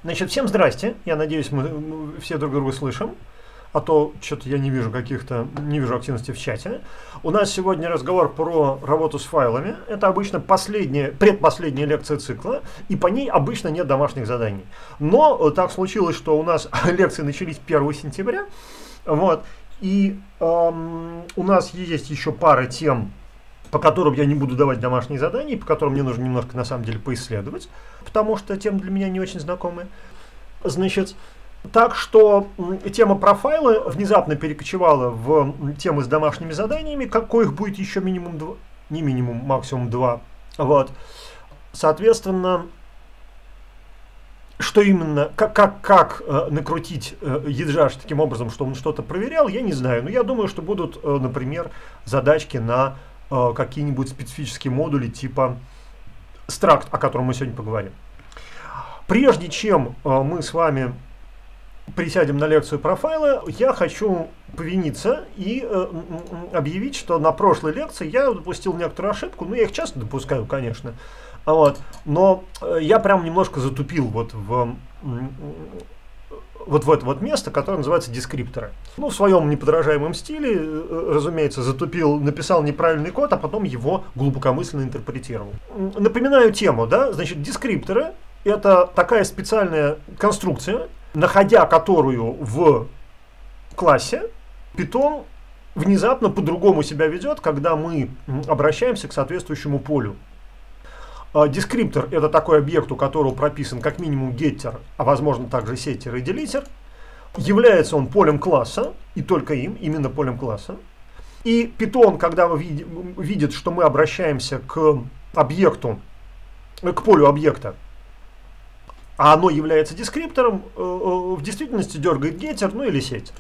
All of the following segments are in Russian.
Значит, всем здрасте. Я надеюсь, мы все друг друга слышим. А то что-то я не вижу не вижу активности в чате. У нас сегодня разговор про работу с файлами. Это обычно предпоследняя лекция цикла, и по ней обычно нет домашних заданий. Но так случилось, что у нас лекции начались 1 сентября. Вот, и у нас есть еще пара тем, по которым я не буду давать домашние задания, по которым мне нужно немножко на самом деле поисследовать, потому что темы для меня не очень знакомые. Значит, так что тема про файлы внезапно перекочевала в темы с домашними заданиями, коих будет еще минимум 2, не минимум, максимум 2. Вот. Соответственно, что именно, как накрутить Еджаш таким образом, что он что-то проверял, я не знаю. Но я думаю, что будут, например, задачки на какие-нибудь специфические модули типа struct, о котором мы сегодня поговорим. Прежде чем мы с вами присядем на лекцию про файлы, я хочу повиниться и объявить, что на прошлой лекции я допустил некоторую ошибку. Ну, я их часто допускаю, конечно. Вот, но я прям немножко затупил вот в это вот место, которое называется дескрипторы. Ну, в своем неподражаемом стиле, разумеется, затупил, написал неправильный код, а потом его глубокомысленно интерпретировал. Напоминаю тему, да, значит, дескрипторы — это такая специальная конструкция, находя которую в классе, Python внезапно по-другому себя ведет, когда мы обращаемся к соответствующему полю. Дескриптор — это такой объект, у которого прописан как минимум getter, а возможно также setter и deleter. Является он полем класса, и только им, именно полем класса. И Python, когда видит, что мы обращаемся к объекту, к полю объекта, а оно является дескриптором, в действительности дергает getter, ну или setter.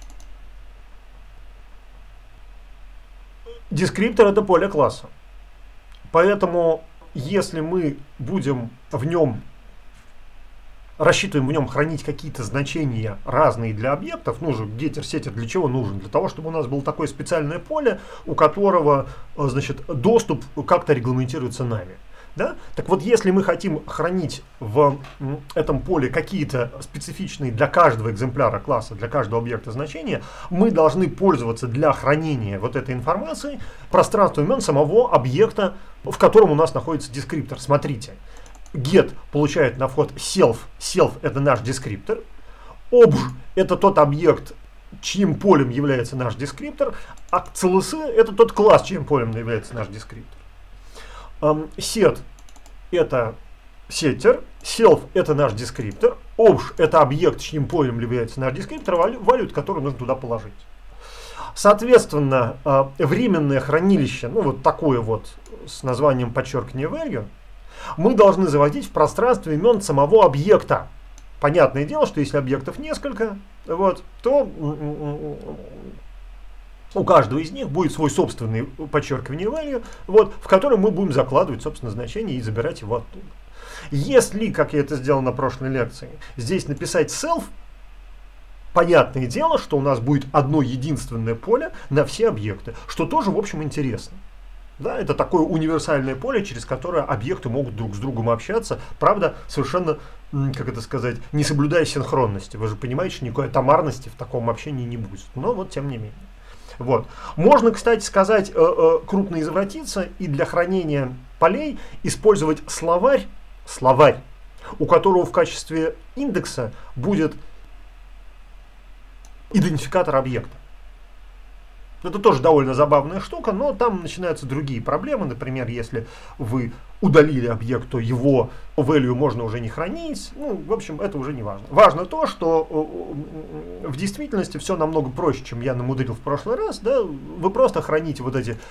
Дескриптор — это поле класса. Поэтому если мы будем рассчитываем в нем хранить какие-то значения разные для объектов, ну же, getter, setter для чего нужен? Для того, чтобы у нас было такое специальное поле, у которого, значит, доступ как-то регламентируется нами. Да? Так вот, если мы хотим хранить в этом поле какие-то специфичные для каждого экземпляра класса, для каждого объекта значения, мы должны пользоваться для хранения вот этой информации пространством имен самого объекта, в котором у нас находится дескриптор. Смотрите, get получает на вход self, self — это наш дескриптор, obj — это тот объект, чьим полем является наш дескриптор, а cls — это тот класс, чьим полем является наш дескриптор. Set — это setter, self — это наш дескриптор, obj — это объект, чьим полем является наш дескриптор, value, который нужно туда положить. Соответственно, временное хранилище, ну вот такое вот с названием подчеркивание value, мы должны заводить в пространстве имен самого объекта. Понятное дело, что если объектов несколько, вот, то у каждого из них будет свой собственный подчеркивание value, вот, в котором мы будем закладывать, собственно, значение и забирать его оттуда. Если, как я это сделал на прошлой лекции, здесь написать self, понятное дело, что у нас будет одно единственное поле на все объекты, что тоже, в общем, интересно. Да, это такое универсальное поле, через которое объекты могут друг с другом общаться, правда, совершенно, как это сказать, не соблюдая синхронности. Вы же понимаете, что никакой атомарности в таком общении не будет. Но вот, тем не менее. Вот. Можно, кстати сказать, крупно извратиться и для хранения полей использовать словарь, у которого в качестве индекса будет идентификатор объекта. Это тоже довольно забавная штука, но там начинаются другие проблемы. Например, если вы удалили объект, то его value можно уже не хранить. Ну, в общем, это уже не важно. Важно то, что в действительности все намного проще, чем я намудрил в прошлый раз. Да? Вы просто храните вот эти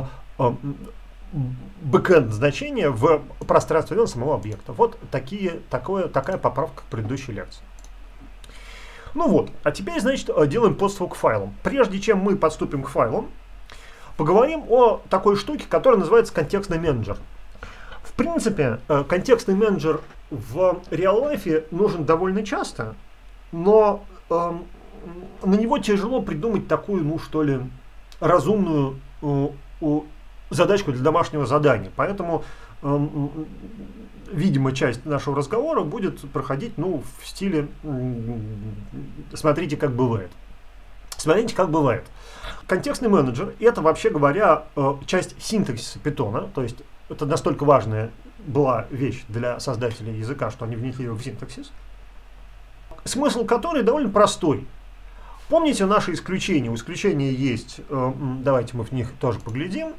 бэкэнд значения в пространстве самого объекта. Вот такая поправка к предыдущей лекции. Ну вот, а теперь, значит, делаем подступу к файлам. Прежде чем мы подступим к файлам, поговорим о такой штуке, которая называется контекстный менеджер. В принципе, контекстный менеджер в реал-лайфе нужен довольно часто, но на него тяжело придумать такую, ну что ли, разумную задачку для домашнего задания. Поэтому видимо, часть нашего разговора будет проходить, ну, в стиле «смотрите, как бывает». Смотрите, как бывает. Контекстный менеджер — это, вообще говоря, часть синтаксиса Python, то есть это настолько важная была вещь для создателей языка, что они внесли его в синтаксис, смысл которой довольно простой. Помните наши исключения? У исключения есть, давайте мы в них тоже поглядим.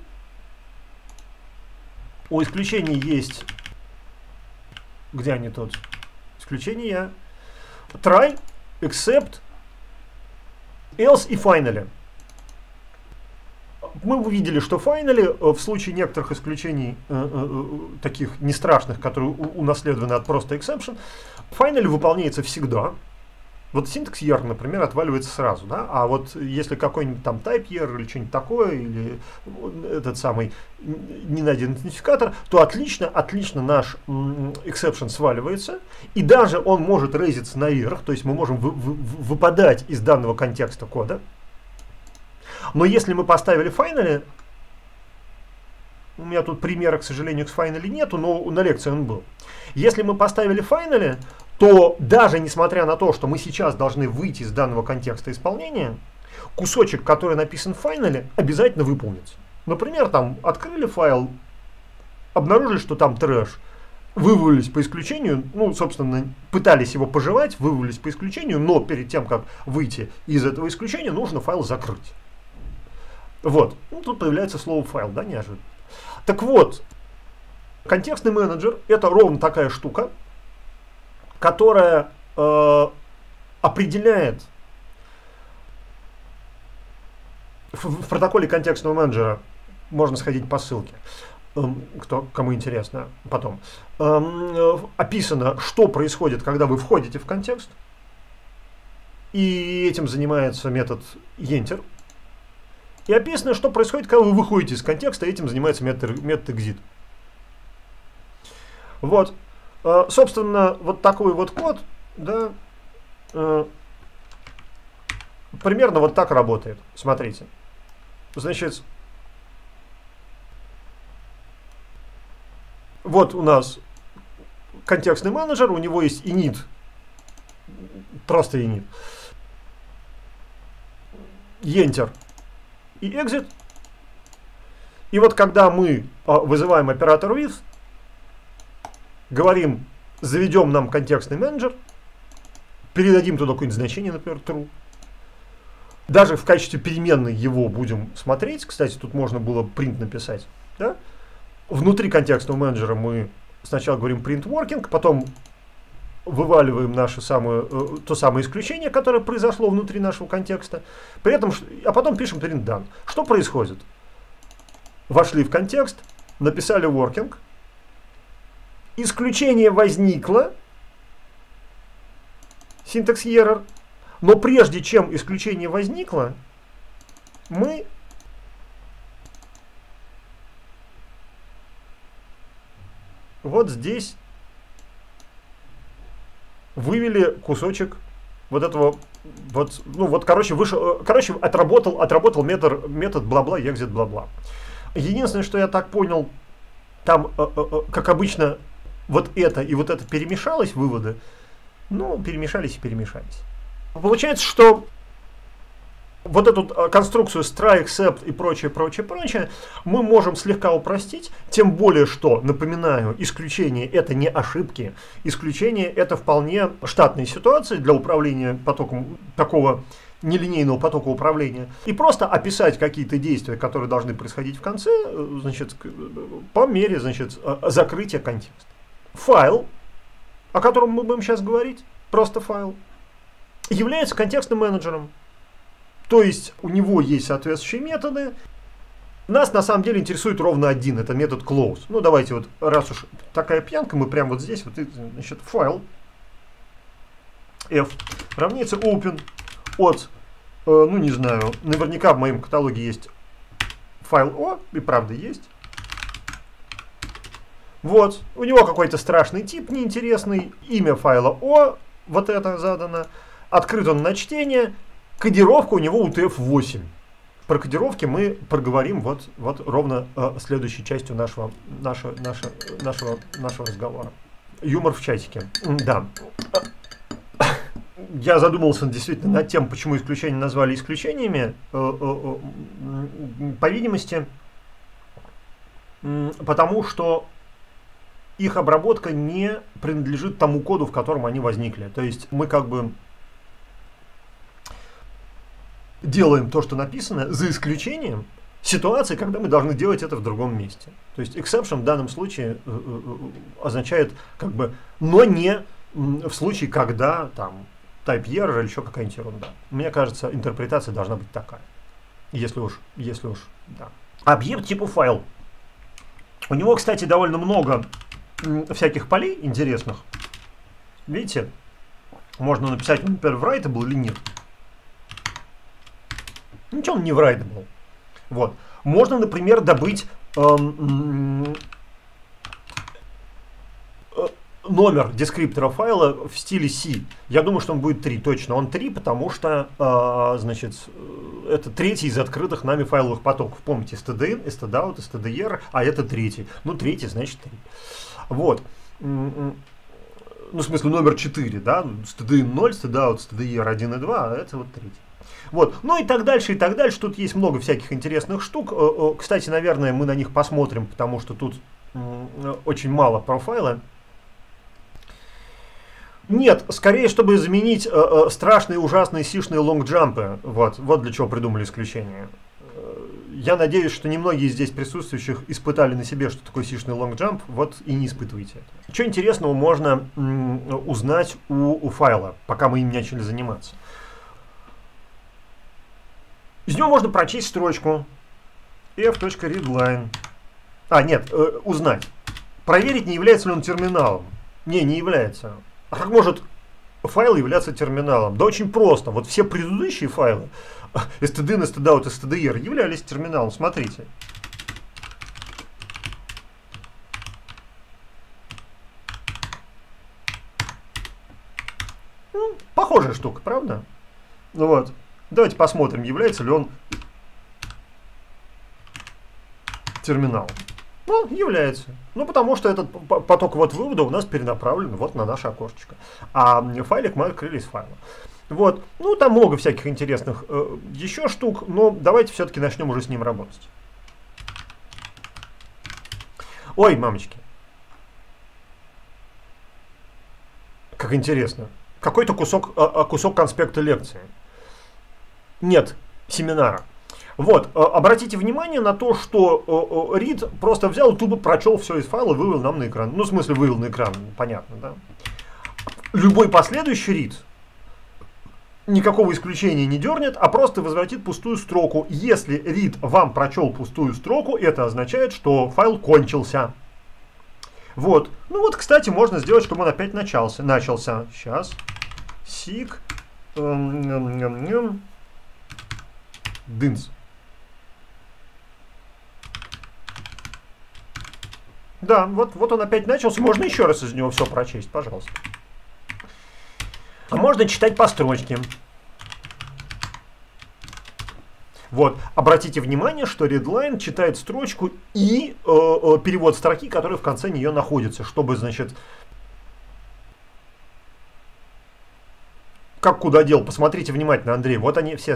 У исключений есть, где они тут? Исключения. Try, except, else и finally. Мы увидели, что finally в случае некоторых исключений, таких не страшных, которые унаследованы от просто exception, finally выполняется всегда. Вот синтакс error, например, отваливается сразу, да? А вот если какой-нибудь там type error или что-нибудь такое, или этот самый не найден идентификатор, то отлично наш exception сваливается, и даже он может рейзиться наверх, то есть мы можем выпадать из данного контекста кода. Но если мы поставили finally, у меня тут примера, к сожалению, с finally нету, но на лекции он был. Если мы поставили finally, то даже несмотря на то, что мы сейчас должны выйти из данного контекста исполнения, кусочек, который написан в finally, обязательно выполнится. Например, там открыли файл, обнаружили, что там трэш, вывалились по исключению, ну, собственно, пытались его пожевать, вывалились по исключению, но перед тем, как выйти из этого исключения, нужно файл закрыть. Вот. Ну, тут появляется слово файл, да, неожиданно. Так вот, контекстный менеджер — это ровно такая штука, которая определяет в протоколе контекстного менеджера, можно сходить по ссылке, кому интересно потом, описано, что происходит, когда вы входите в контекст, и этим занимается метод enter. И описано, что происходит, когда вы выходите из контекста, и этим занимается метод exit. Вот. Собственно, вот такой вот код, да, примерно вот так работает. Смотрите. Значит, вот у нас контекстный менеджер, у него есть init, просто init, enter и exit. И вот когда мы вызываем оператор with, говорим, заведем нам контекстный менеджер, передадим туда какое-нибудь значение, например, true. Даже в качестве переменной его будем смотреть. Кстати, тут можно было print написать. Да? Внутри контекстного менеджера мы сначала говорим print working, потом вываливаем то самое исключение, которое произошло внутри нашего контекста. При этом, а потом пишем print done. Что происходит? Вошли в контекст, написали working. Исключение возникло, синтакс error, но прежде чем исключение возникло, мы вот здесь вывели кусочек вот этого, вот, ну вот, короче, отработал метод бла-бла, exit бла-бла. Единственное, что я так понял, там, как обычно, вот это и вот это перемешалось, выводы, ну, перемешались и перемешались. Получается, что вот эту конструкцию с try, except и прочее, мы можем слегка упростить, тем более, что, напоминаю, исключение — это не ошибки, исключение — это вполне штатные ситуации для управления потоком, такого нелинейного потока управления, и просто описать какие-то действия, которые должны происходить в конце, значит, по мере, значит, закрытия контекста. Файл, о котором мы будем сейчас говорить, просто файл, является контекстным менеджером. То есть у него есть соответствующие методы. Нас на самом деле интересует ровно один, это метод close. Ну давайте вот, раз уж такая пьянка, мы прямо вот здесь, вот, значит, файл f равняется open от, ну не знаю, наверняка в моем каталоге есть файл o, и правда есть. Вот, у него какой-то страшный тип неинтересный, имя файла o, вот это задано, открыт он на чтение, кодировка у него UTF-8. про кодировки мы проговорим вот ровно следующей частью нашего разговора. Юмор в чатике. Да. Я задумался действительно над тем, почему исключения назвали исключениями. По видимости, потому что их обработка не принадлежит тому коду, в котором они возникли. То есть мы как бы делаем то, что написано, за исключением ситуации, когда мы должны делать это в другом месте. То есть exception в данном случае означает как бы, но не в случае, когда там type error или еще какая-нибудь ерунда. Мне кажется, интерпретация должна быть такая. Если уж, да. Объект типа файл. У него, кстати, довольно много всяких полей интересных. Видите? Можно написать, например, writable или нет. Ничего он не writable. Вот. Можно, например, добыть номер дескриптора файла в стиле C. Я думаю, что он будет 3. Точно, он 3, потому что, значит, это третий из открытых нами файловых потоков. Помните, stdin, stdout, stder, а это третий. Ну, третий, значит 3. Вот. Ну, в смысле, номер 4, да? stdin 0, stdout, stder 1 и 2, а это вот третий. Вот. Ну и так дальше, и так дальше. Тут есть много всяких интересных штук. Кстати, наверное, мы на них посмотрим, потому что тут очень мало профайла. Нет, скорее, чтобы заменить страшные, ужасные сишные лонгджампы. Вот для чего придумали исключение. Я надеюсь, что немногие здесь присутствующих испытали на себе, что такое сишный лонгджамп. Вот и не испытывайте это. Что интересного можно узнать у файла, пока мы им не начали заниматься. Из него можно прочесть строчку f.readline. Нет, узнать. Проверить, не является ли он терминалом. Не является. А как может файл являться терминалом? Да очень просто. Вот все предыдущие файлы, stdin, stdout, stdr, являлись терминалом. Смотрите. Похожая штука, правда? Ну вот. Давайте посмотрим, является ли он терминалом. Ну, является. Ну, потому что этот поток вот вывода у нас перенаправлен вот на наше окошечко. А файлик мы открыли из файла. Вот. Ну, там много всяких интересных еще штук, но давайте все-таки начнем уже с ним работать. Ой, мамочки. Как интересно. Какой-то кусок конспекта лекции. Нет, семинара. Вот, обратите внимание на то, что read просто взял и тупо прочел все из файла и вывел нам на экран. Ну, в смысле, вывел на экран, понятно, да? Любой последующий read никакого исключения не дернет, а просто возвратит пустую строку. Если read вам прочел пустую строку, это означает, что файл кончился. Вот. Ну вот, кстати, можно сделать, чтобы он опять начался. Сейчас. Seek. Dins. Да, вот он опять начался. Можно еще раз из него все прочесть, пожалуйста. А можно читать по строчке. Вот, обратите внимание, что readline читает строчку и перевод строки, который в конце нее находится, чтобы, значит, как куда дел. Посмотрите внимательно, Андрей. Вот они все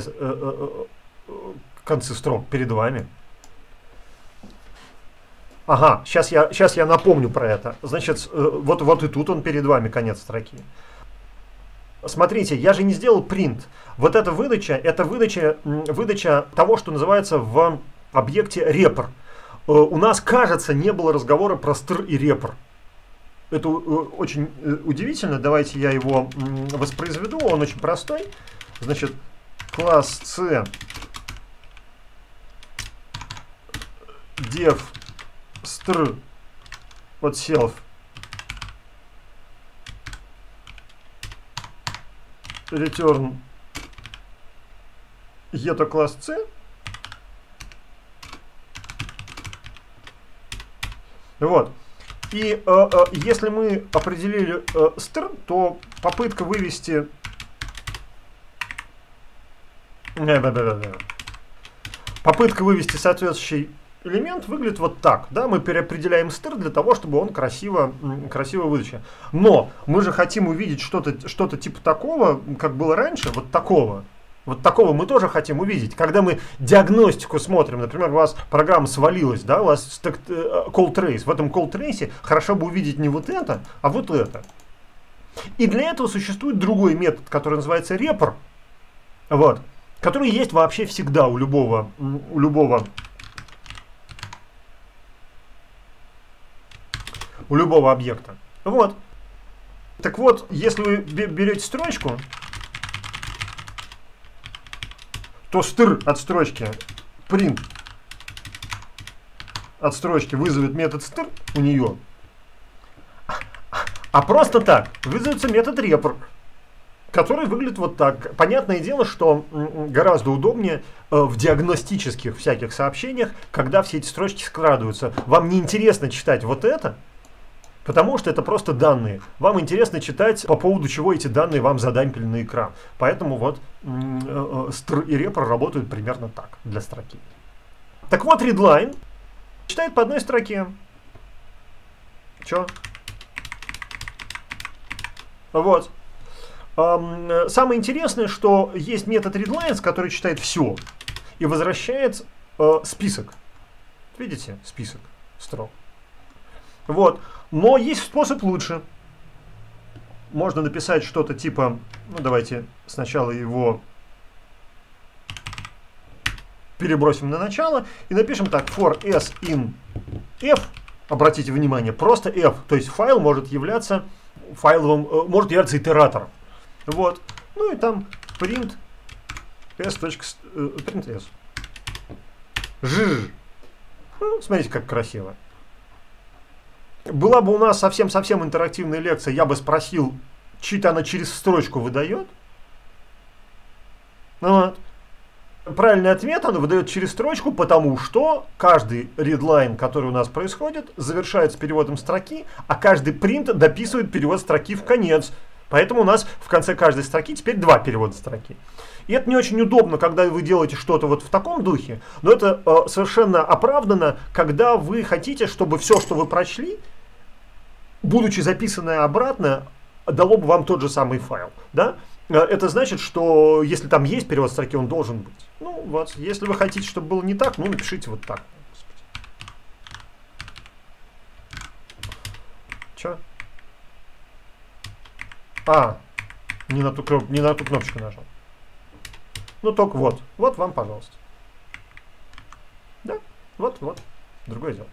концы строк перед вами. Ага, сейчас я напомню про это. Значит, вот и тут он перед вами, конец строки. Смотрите, я же не сделал print. Вот эта выдача, это выдача того, что называется в объекте repr. У нас, кажется, не было разговора про str и repr. Это очень удивительно. Давайте я его воспроизведу. Он очень простой. Значит, класс C def str от self return это класс C. Вот. И если мы определили str, то попытка вывести попытка вывести соответствующий элемент выглядит вот так. Да? Мы переопределяем str для того, чтобы он красиво выдача. Но мы же хотим увидеть что-то типа такого, как было раньше, вот такого. Вот такого мы тоже хотим увидеть. Когда мы диагностику смотрим, например, у вас программа свалилась, да, у вас call trace. В этом call trace хорошо бы увидеть не вот это, а вот это. И для этого существует другой метод, который называется repr, вот, который есть вообще всегда у любого объекта. Вот. Так вот, если вы берете строчку, то str от строчки print от строчки вызовет метод str у нее, а просто так вызовется метод repr, который выглядит вот так. Понятное дело, что гораздо удобнее в диагностических всяких сообщениях, когда все эти строчки скрадываются. Вам не интересно читать вот это, потому что это просто данные. Вам интересно читать, по поводу чего эти данные вам задампили на экран. Поэтому вот str и repr работают примерно так для строки. Так вот, readline читает по одной строке. Чё? Вот. Самое интересное, что есть метод readlines, который читает все и возвращает список. Видите? Список строк. Вот. Но есть способ лучше. Можно написать что-то типа, ну давайте сначала его перебросим на начало и напишем так: for s in f, обратите внимание, просто f, то есть файл может являться файловым, может являться итератором. Вот. Ну и там print s. Ж. Ну, смотрите, как красиво. Была бы у нас совсем интерактивная лекция, я бы спросил, чьи-то она через строчку выдает. Вот. Правильный ответ она выдает через строчку, потому что каждый readline, который у нас происходит, завершается переводом строки, а каждый print дописывает перевод строки в конец. Поэтому у нас в конце каждой строки теперь два перевода строки. И это не очень удобно, когда вы делаете что-то вот в таком духе, но это совершенно оправдано, когда вы хотите, чтобы все, что вы прочли, будучи записанное обратно, дало бы вам тот же самый файл. Да? Это значит, что если там есть перевод строки, он должен быть. Ну вот, если вы хотите, чтобы было не так, ну напишите вот так. Че? Не на ту кнопочку нажал. Ну только вот. Вот вам, пожалуйста. Да? Вот. Другое дело.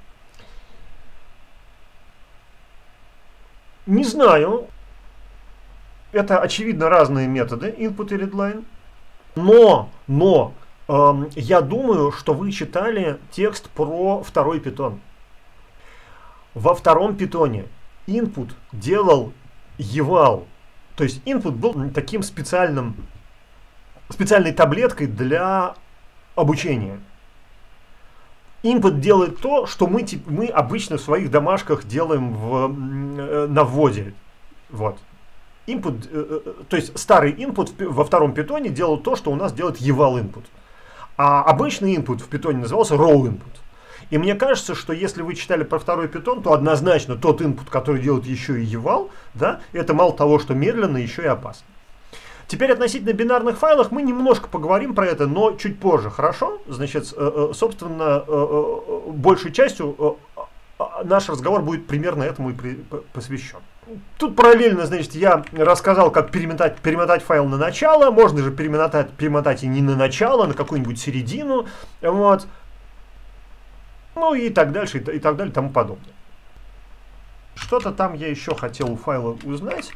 Не знаю. Это, очевидно, разные методы, input и readline. Но я думаю, что вы читали текст про второй питон. Во втором питоне input делал eval. То есть input был таким специальной таблеткой для обучения. Input делает то, что мы обычно в своих домашках делаем на вводе. Вот. Input, то есть старый input во втором питоне делал то, что у нас делает eval input. А обычный input в питоне назывался raw input. И мне кажется, что если вы читали про второй питон, то однозначно тот input, который делает еще и eval, да, это мало того, что медленно, еще и опасно. Теперь относительно бинарных файлов мы немножко поговорим про это, но чуть позже, хорошо? Значит, собственно, большей частью наш разговор будет примерно этому и посвящен. Тут параллельно, значит, я рассказал, как перемотать файл на начало. Можно же перемотать и не на начало, а на какую-нибудь середину. Вот. Ну и так дальше, и так далее, и тому подобное. Что-то там я еще хотел у файла узнать.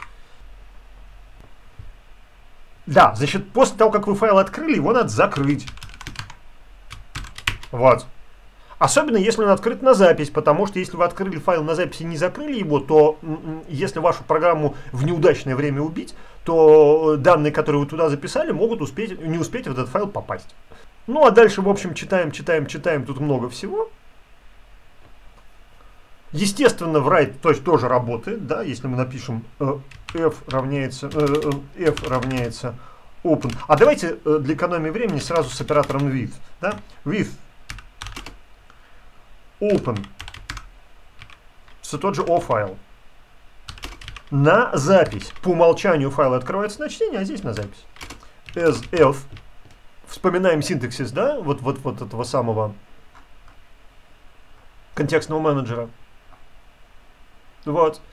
Да, значит, после того, как вы файл открыли, его надо закрыть. Вот. Особенно, если он открыт на запись, потому что если вы открыли файл на записи и не закрыли его, то если вашу программу в неудачное время убить, то данные, которые вы туда записали, могут не успеть в этот файл попасть. Ну, а дальше, в общем, читаем, тут много всего. Естественно, write тоже работает, да, если мы напишем f равняется open. А давайте для экономии времени сразу с оператором with. Да? With open. Все тот же O файл. На запись. По умолчанию файл открывается на чтение, а здесь на запись. As if. Вспоминаем синтаксис, да? Вот этого самого контекстного менеджера. Вот.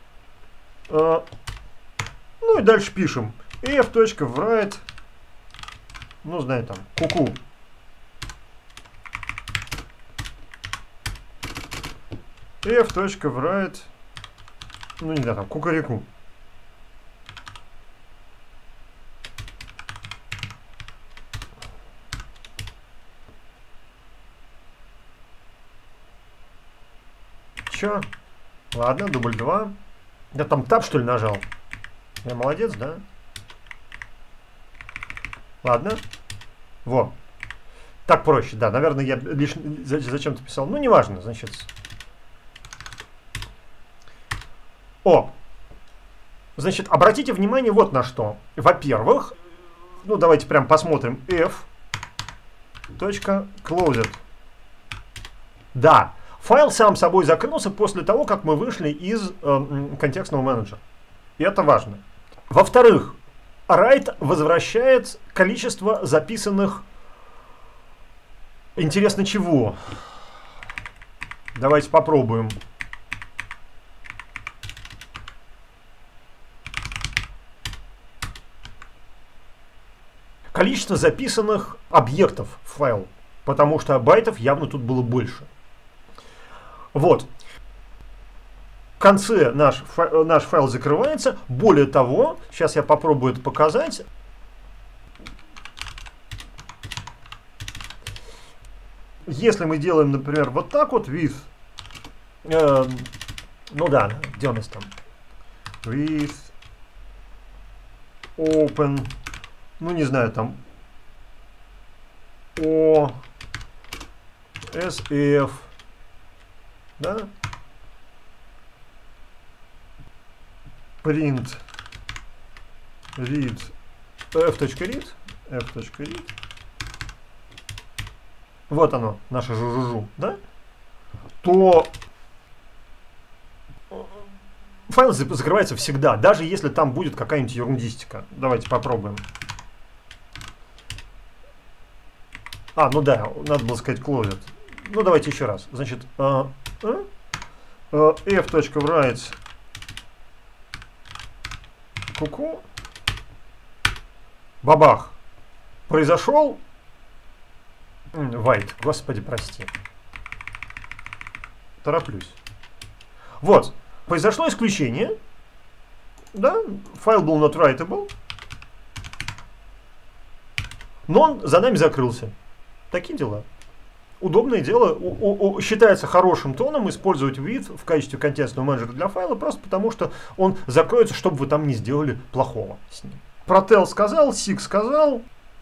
Ну и дальше пишем. f.write. Ну, знаете, там, куку. f.write. Ну, не знаю, там, кукареку. Чё? Ладно, дубль 2. Я там таб, что ли, нажал? Я молодец, да? Ладно. Во. Так проще, да. Наверное, я лишь зачем-то писал. Ну, неважно, значит. О! Значит, обратите внимание вот на что. Во-первых, ну, давайте прям посмотрим. f.closed. Да. Файл сам собой закрылся после того, как мы вышли из контекстного менеджера. И это важно. Во-вторых, write возвращает количество записанных... Интересно чего? Давайте попробуем. Количество записанных объектов в файл. Потому что байтов явно тут было больше. Вот. В конце наш файл закрывается. Более того, сейчас я попробую это показать. Если мы делаем, например, вот так вот, with, ну да, где у нас там? With, open, ну не знаю, там, o, sf, да, print, read, f.read, вот оно, наше жужужу, да, то файл закрывается всегда, даже если там будет какая-нибудь ерундистика. Давайте попробуем. А, ну да, надо было сказать closed. Ну давайте еще раз. Значит, f.write куку. Бабах. Произошел white. Господи, прости. Тороплюсь. Вот. Произошло исключение. Да, файл был not writable. Но он за нами закрылся. Такие дела. Удобное дело. Считается хорошим тоном использовать with в качестве контекстного менеджера для файла, просто потому что он закроется, чтобы вы там не сделали плохого с ним. Про tel сказал, sig сказал.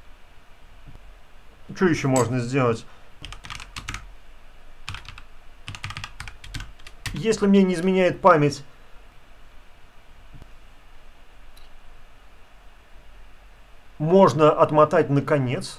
Что еще можно сделать? Если мне не изменяет память, можно отмотать на конец.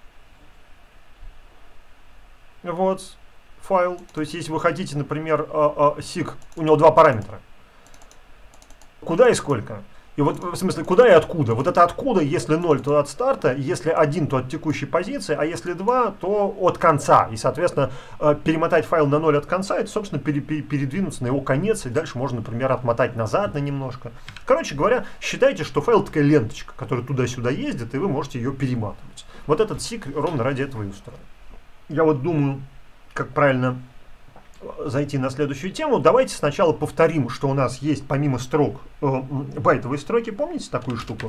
Вот файл. То есть, если вы хотите, например, sig, у него два параметра. Куда и сколько? И вот, в смысле, куда и откуда? Вот это откуда, если 0, то от старта, если 1, то от текущей позиции, а если 2, то от конца. И, соответственно, перемотать файл на 0 от конца, это, собственно, передвинуться на его конец, и дальше можно, например, отмотать назад на немножко. Короче говоря, считайте, что файл такая ленточка, которая туда-сюда ездит, и вы можете ее перематывать. Вот этот sig ровно ради этого и устроен. Я вот думаю, как правильно зайти на следующую тему. Давайте сначала повторим, что у нас есть помимо строк байтовые строки. Помните такую штуку?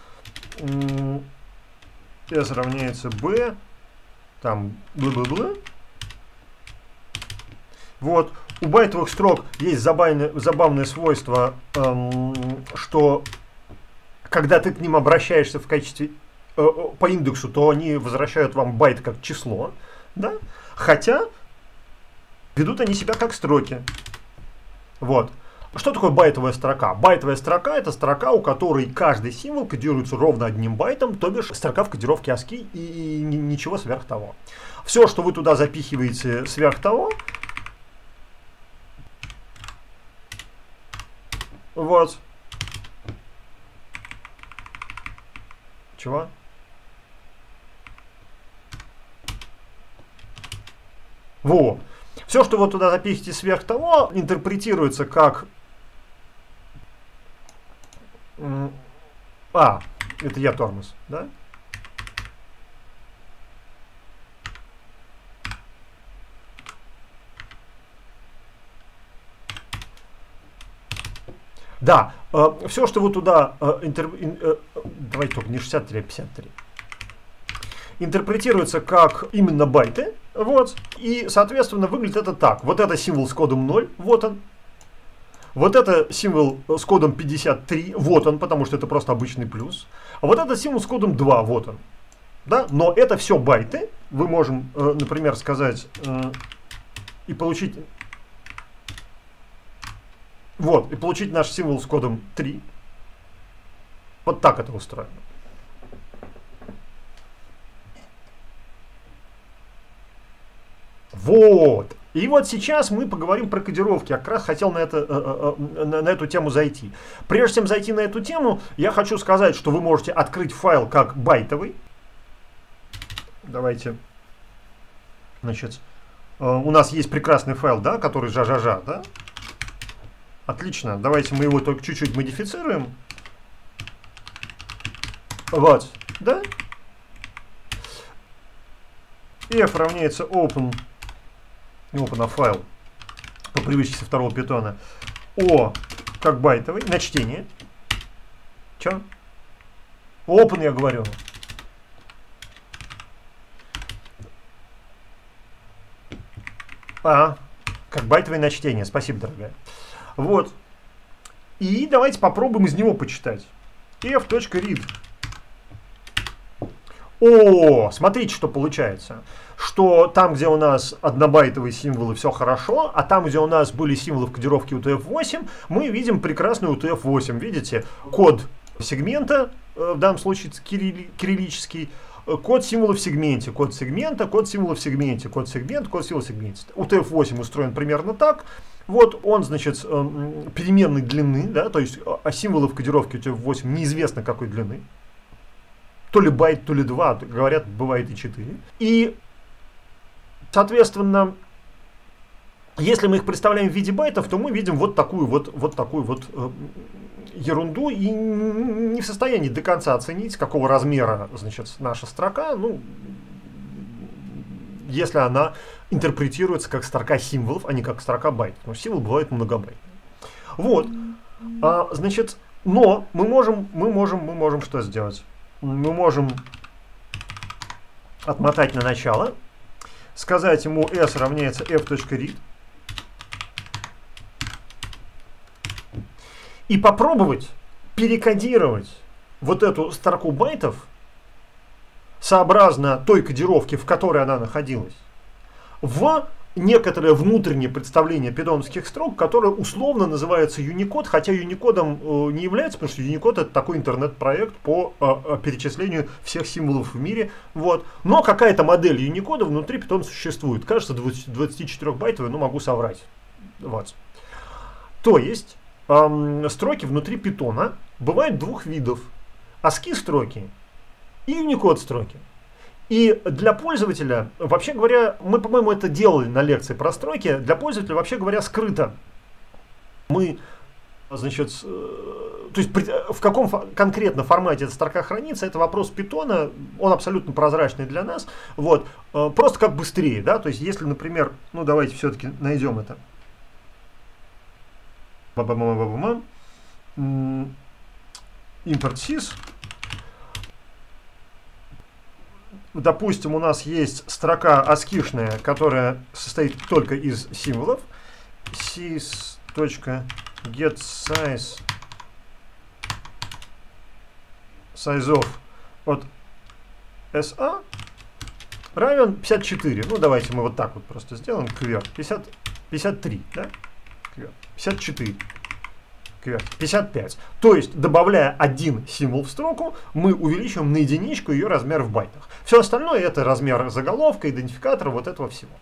S равняется B, там бла-бла-бла. Вот. У байтовых строк есть забавное свойство, что когда ты к ним обращаешься в качестве по индексу, то они возвращают вам байт как число. Да? Хотя ведут они себя как строки. Вот. Что такое байтовая строка? Байтовая строка — это строка, у которой каждый символ кодируется ровно одним байтом, то бишь строка в кодировке ASCII и ничего сверх того. Все, что вы туда запихиваете сверх того, вот. Чего? Во. Все, что вы туда запихите сверх того, интерпретируется как... это я тормоз, да? Да, все, что вы туда... давайте только не 63, а 53. Интерпретируется как именно байты, вот, и, соответственно, выглядит это так. Вот это символ с кодом 0, вот он. Вот это символ с кодом 53, вот он, потому что это просто обычный плюс. А вот это символ с кодом 2, вот он. Да? Но это все байты. Вы можем, например, сказать и получить... Вот, и получить наш символ с кодом 3. Вот так это устроено. Вот. И вот сейчас мы поговорим про кодировки. Я как раз хотел на эту тему зайти. Прежде чем зайти на эту тему, я хочу сказать, что вы можете открыть файл как байтовый. Давайте. Значит, у нас есть прекрасный файл, да, который жа-жа-жа, да? Отлично. Давайте мы его только чуть-чуть модифицируем. Вот, да? F равняется open файл по привычке со второго питона. O как байтовый на чтение. Че? Open я говорю. Как байтовый на чтение. Спасибо, дорогая. Вот. И давайте попробуем из него почитать. f.read. О, смотрите, что получается. Что там, где у нас однобайтовые символы, все хорошо, а там, где у нас были символы в кодировке UTF-8, мы видим прекрасный UTF-8. Видите, код сегмента, в данном случае кириллический, код символа в сегменте, код сегмента, код символа в сегменте, код сегмент, код символа в сегменте. UTF-8 устроен примерно так. Вот он, значит, переменной длины, да, то есть символы в кодировке UTF-8 неизвестно какой длины. То ли байт, то ли 2, говорят, бывает и 4. И, соответственно, если мы их представляем в виде байтов, то мы видим вот такую вот ерунду и не в состоянии до конца оценить, какого размера, значит, наша строка, ну, если она интерпретируется как строка символов, а не как строка байтов. Но символ бывает многобайтный. Вот. Значит, но мы можем что сделать? Мы можем отмотать на начало, сказать ему s равняется f.read и попробовать перекодировать вот эту строку байтов сообразно той кодировке, в которой она находилась, в некоторое внутреннее представление питоновских строк, которое условно называется Unicode, хотя Unicode не является, потому что Unicode это такой интернет-проект по перечислению всех символов в мире. Вот. Но какая-то модель Unicode внутри питона существует. Кажется, 24-байтовая, но могу соврать. Вот. То есть строки внутри питона бывают двух видов. ASCII строки и Unicode строки. И для пользователя, вообще говоря, мы, по-моему, это делали на лекции про строки, для пользователя, вообще говоря, скрыто. Мы, значит, то есть в каком конкретно формате эта строка хранится, это вопрос питона, он абсолютно прозрачный для нас. Вот, просто как быстрее, да, то есть если, например, ну давайте все-таки найдем это. Import sys. Допустим, у нас есть строка ASCII-шная, которая состоит только из символов. sys.getSize sizeof от SA равен 54. Ну, давайте мы вот так вот просто сделаем. Квер. 53, да? Квер. 54. QWERTY 55. То есть, добавляя один символ в строку, мы увеличиваем на единичку ее размер в байтах. Все остальное это размер заголовка, идентификатора, вот этого всего.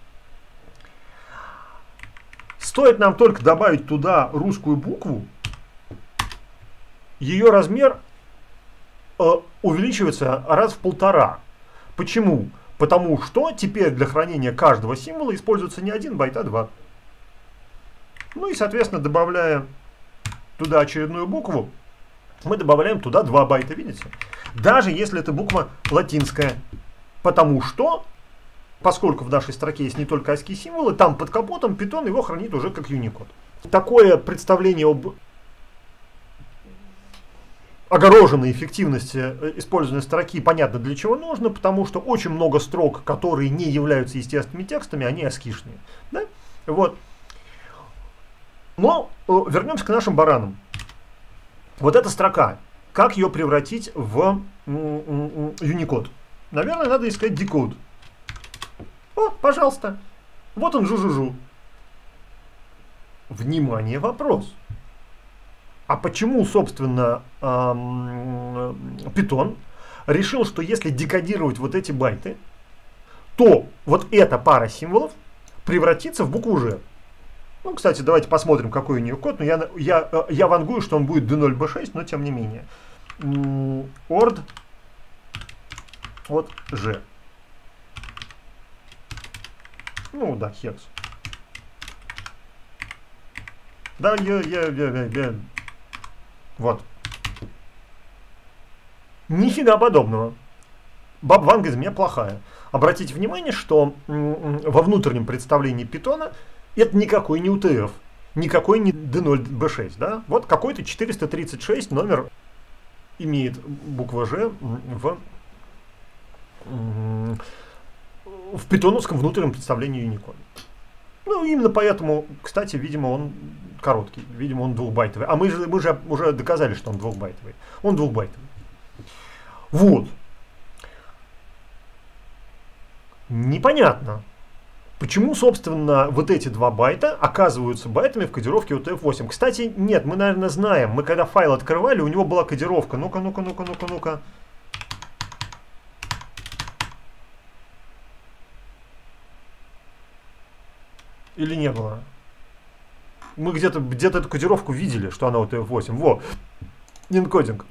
Стоит нам только добавить туда русскую букву, ее размер увеличивается раз в 1,5. Почему? Потому что теперь для хранения каждого символа используется не 1 байт, а 2. Ну и, соответственно, добавляя туда очередную букву, мы добавляем туда 2 байта, видите? Даже если это буква латинская. Потому что, поскольку в нашей строке есть не только ASCII символы, там под капотом Python его хранит уже как Unicode. Такое представление об огороженной эффективности использования строки понятно для чего нужно, потому что очень много строк, которые не являются естественными текстами, они ASCII-шные. Да? Вот. Но вернемся к нашим баранам. Вот эта строка, как ее превратить в Unicode? Наверное, надо искать decode. О, пожалуйста. Вот он, жу-жу-жу. Внимание, вопрос. А почему, собственно, Python решил, что если декодировать вот эти байты, то вот эта пара символов превратится в букву G? Ну, кстати, давайте посмотрим, какой у нее код. Но я вангую, что он будет D0, B6, но тем не менее. Ord от G. Ну да, хекс. Да, вот. Нифига подобного. Баб-ванга из меня плохая. Обратите внимание, что во внутреннем представлении Python это никакой не UTF, никакой не D0, B6. Да? Вот какой-то 436 номер имеет буква G в питоновском внутреннем представлении Unicode. Ну, именно поэтому, кстати, видимо, он короткий. Видимо, он 2-байтовый. А мы же уже доказали, что он 2-байтовый. Он 2-байтовый. Вот. Непонятно, почему, собственно, вот эти 2 байта оказываются байтами в кодировке UTF-8. Кстати, нет, мы, наверное, знаем. Мы когда файл открывали, у него была кодировка. Ну-ка, ну-ка, ну-ка, ну-ка, ну-ка. Или не было? Мы где-то эту кодировку видели, что она UTF-8. Во, инкодинг.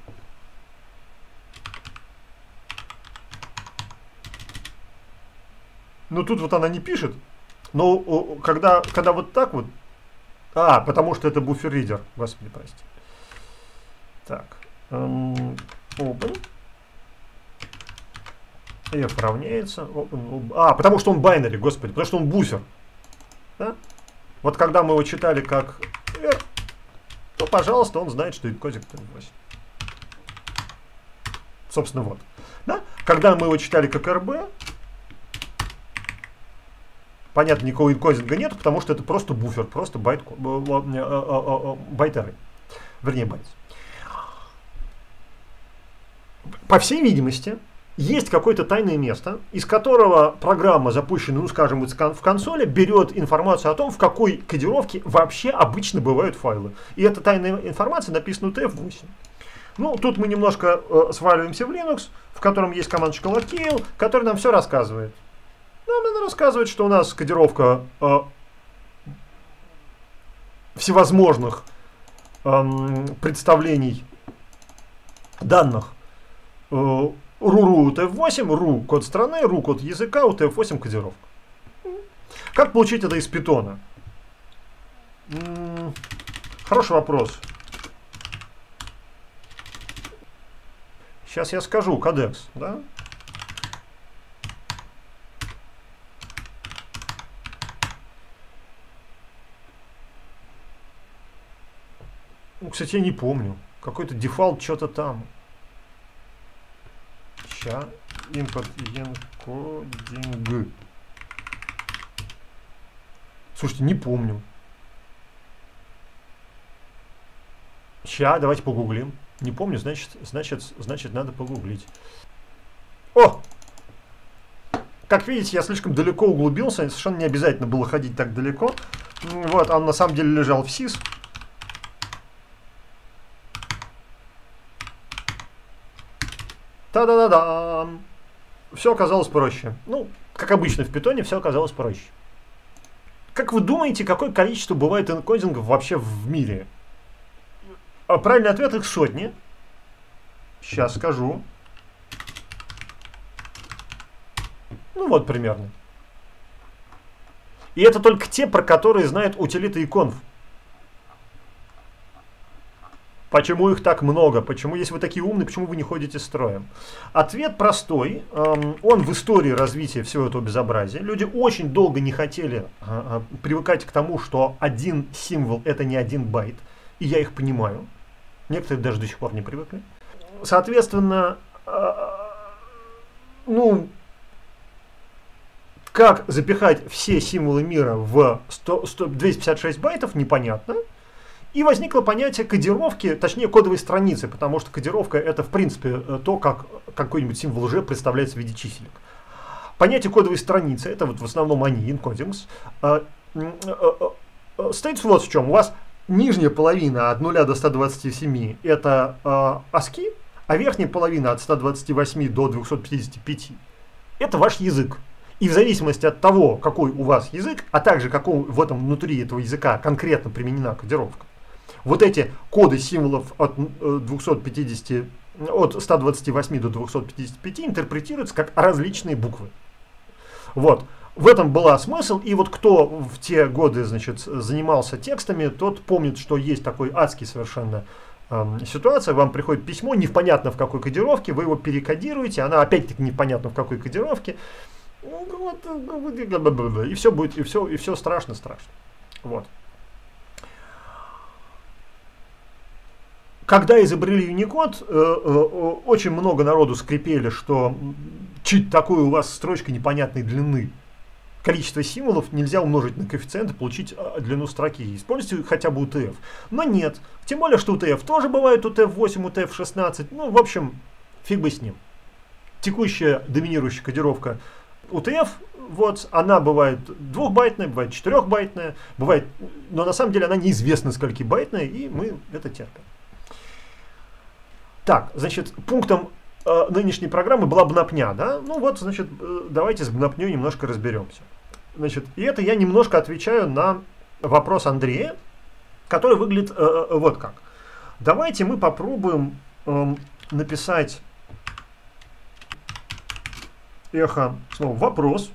Ну тут вот она не пишет. Но когда вот так вот... А, потому что это буфер-ридер. Господи, прости. Так. Open. F равняется. А, потому что он binary, господи. Потому что он буфер. Да? Вот когда мы его читали как R, то, пожалуйста, он знает, что энкодинг UTF-8. Собственно, вот. Да? Когда мы его читали как RB, понятно, никакого энкодинга нет, потому что это просто буфер, просто байт array. Вернее, байт. По всей видимости, есть какое-то тайное место, из которого программа, запущенная, ну, скажем, в консоли, берет информацию о том, в какой кодировке вообще обычно бывают файлы. И эта тайная информация написана UTF-8. Ну, тут мы немножко сваливаемся в Linux, в котором есть командочка locale, которая нам все рассказывает. Нам она рассказывает, что у нас кодировка всевозможных представлений данных RU UTF-8, RU код страны, RU код языка, UTF-8 кодировка. Как получить это из Python? Хороший вопрос. Сейчас я скажу, кодекс, да? Ну, кстати, я не помню. Какой-то дефолт, что-то там. Ща. Импорт encoding. Слушайте, не помню. Ща, давайте погуглим. Не помню, значит надо погуглить. О! Как видите, я слишком далеко углубился. Совершенно не обязательно было ходить так далеко. Вот, он на самом деле лежал в SIS. Та-да-да-да! Все оказалось проще. Ну, как обычно в питоне, все оказалось проще. Как вы думаете, какое количество бывает энкодингов вообще в мире? Правильный ответ — их сотни. Сейчас скажу. Ну вот примерно. И это только те, про которые знают утилиты и конф. Почему их так много? Почему, если вы такие умные, почему вы не ходите строем? Ответ простой. Он в истории развития всего этого безобразия. Люди очень долго не хотели привыкать к тому, что один символ — это не один байт. И я их понимаю. Некоторые даже до сих пор не привыкли. Соответственно, ну, как запихать все символы мира в 256 байтов, непонятно. И возникло понятие кодировки, точнее кодовой страницы, потому что кодировка — это в принципе то, как какой-нибудь символ уже представляется в виде чиселек. Понятие кодовой страницы — это вот в основном они, encodings, стоит вот в чем. У вас нижняя половина от 0 до 127 — это ASCII, а верхняя половина от 128 до 255 — это ваш язык. И в зависимости от того, какой у вас язык, а также какой в этом внутри этого языка конкретно применена кодировка, вот эти коды символов от 128 до 255 интерпретируются как различные буквы. Вот. В этом был смысл, и вот кто в те годы, значит, занимался текстами, тот помнит, что есть такой адский совершенно ситуация. Вам приходит письмо, непонятно в какой кодировке, вы его перекодируете, она опять-таки непонятно в какой кодировке, и все будет, и все страшно. Вот. Когда изобрели Unicode, очень много народу скрипели, что чуть такой у вас строчка непонятной длины. Количество символов нельзя умножить на коэффициент и получить длину строки. Используйте хотя бы UTF. Но нет. Тем более, что UTF тоже бывает, UTF-8, UTF-16. Ну, в общем, фиг бы с ним. Текущая доминирующая кодировка UTF, вот, она бывает 2-байтная, бывает 4-байтная, бывает, но на самом деле она неизвестна скольки-байтная, и мы это терпим. Так, значит, пунктом нынешней программы была бнапня, да? Ну вот, значит, давайте с бнапней немножко разберемся. Значит, и это я немножко отвечаю на вопрос Андрея, который выглядит вот как. Давайте мы попробуем написать эхо, снова вопрос,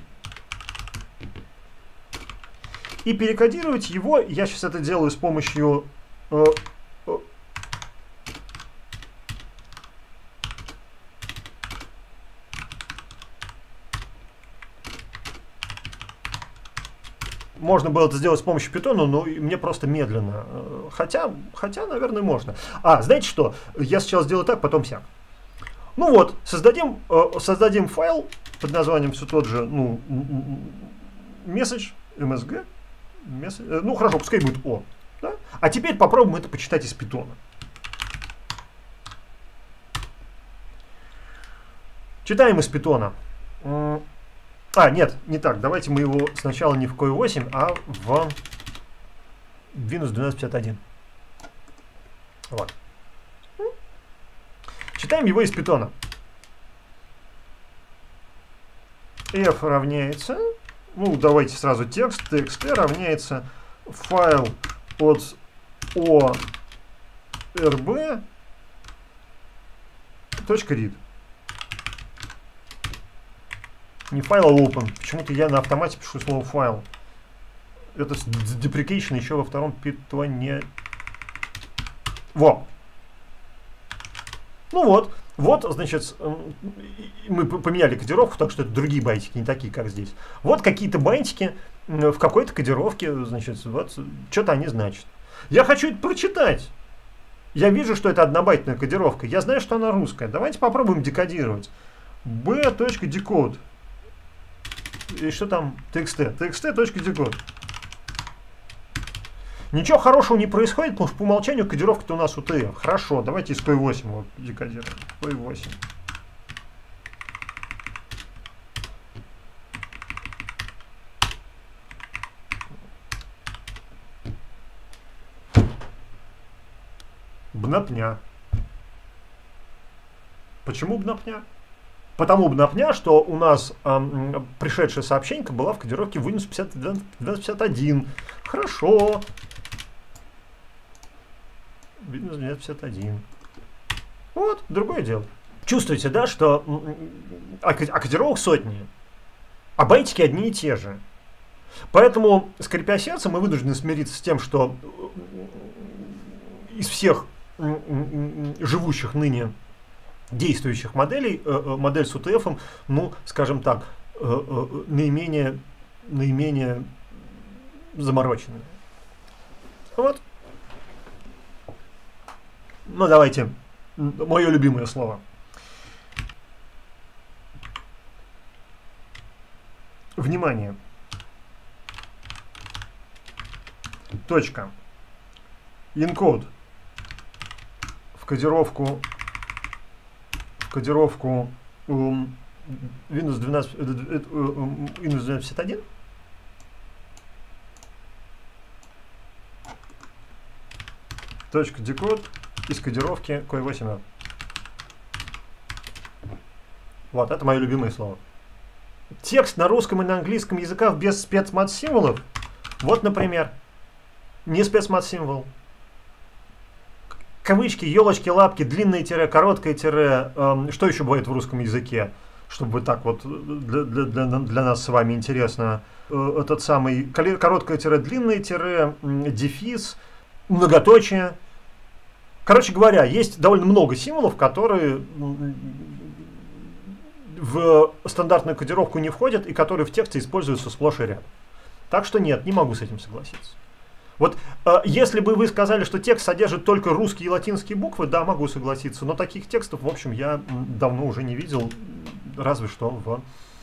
и перекодировать его. Я сейчас это делаю с помощью можно было это сделать с помощью питона, но мне просто медленно. Хотя, наверное, можно. Знаете что? Я сначала сделаю так, потом сяк. Ну вот, создадим файл под названием все тот же, ну, message, msg. Ну хорошо, пускай будет O. Да? А теперь попробуем это почитать из питона. Читаем из питона. Нет, не так. Давайте мы его сначала не в COI8, а в Windows 1251. Вот. Читаем его из питона. F равняется, ну давайте сразу текст, txt равняется файл от orb.read. Не файл, а open. Почему-то я на автомате пишу слово файл. Это deprecation еще во втором питоне. Во. Ну вот, значит, мы поменяли кодировку, так что это другие байтики, не такие, как здесь. Вот какие-то байтики в какой-то кодировке, значит, вот, что-то они значат. Я хочу это прочитать. Я вижу, что это однобайтная кодировка. Я знаю, что она русская. Давайте попробуем декодировать. b.decode. И что там? txt. txt.decode. Ничего хорошего не происходит, потому что по умолчанию кодировка-то у нас UTF. Хорошо, давайте из COI8 его декодируем. COI8. Бнапня. Почему бнапня? Потому бнапня, что у нас пришедшая сообщенька была в кодировке Windows 1251. Хорошо. Windows 1251. Вот, другое дело. Чувствуете, да, что кодировок сотни, а байтики одни и те же. Поэтому, скрипя сердце, мы вынуждены смириться с тем, что из всех живущих ныне действующих моделей, модель с UTF, ну, скажем так, наименее замороченная. Вот. Ну, давайте, мое любимое слово. Внимание. Точка. Encode в кодировку Windows 1251. Точка decode из кодировки COI8. Вот, это мое любимое слово. Текст на русском и на английском языках без спецмат-символов. Вот, например, не спецмат-символ. Кавычки, елочки, лапки, длинное тире, короткое тире. Что еще бывает в русском языке? Чтобы так вот для нас с вами интересно. Этот самый короткое тире, длинное тире, дефис, многоточие. Короче говоря, есть довольно много символов, которые в стандартную кодировку не входят и которые в тексте используются сплошь и рядом. Так что нет, не могу с этим согласиться. Вот если бы вы сказали, что текст содержит только русские и латинские буквы, да, могу согласиться. Но таких текстов, в общем, я давно уже не видел, разве что в...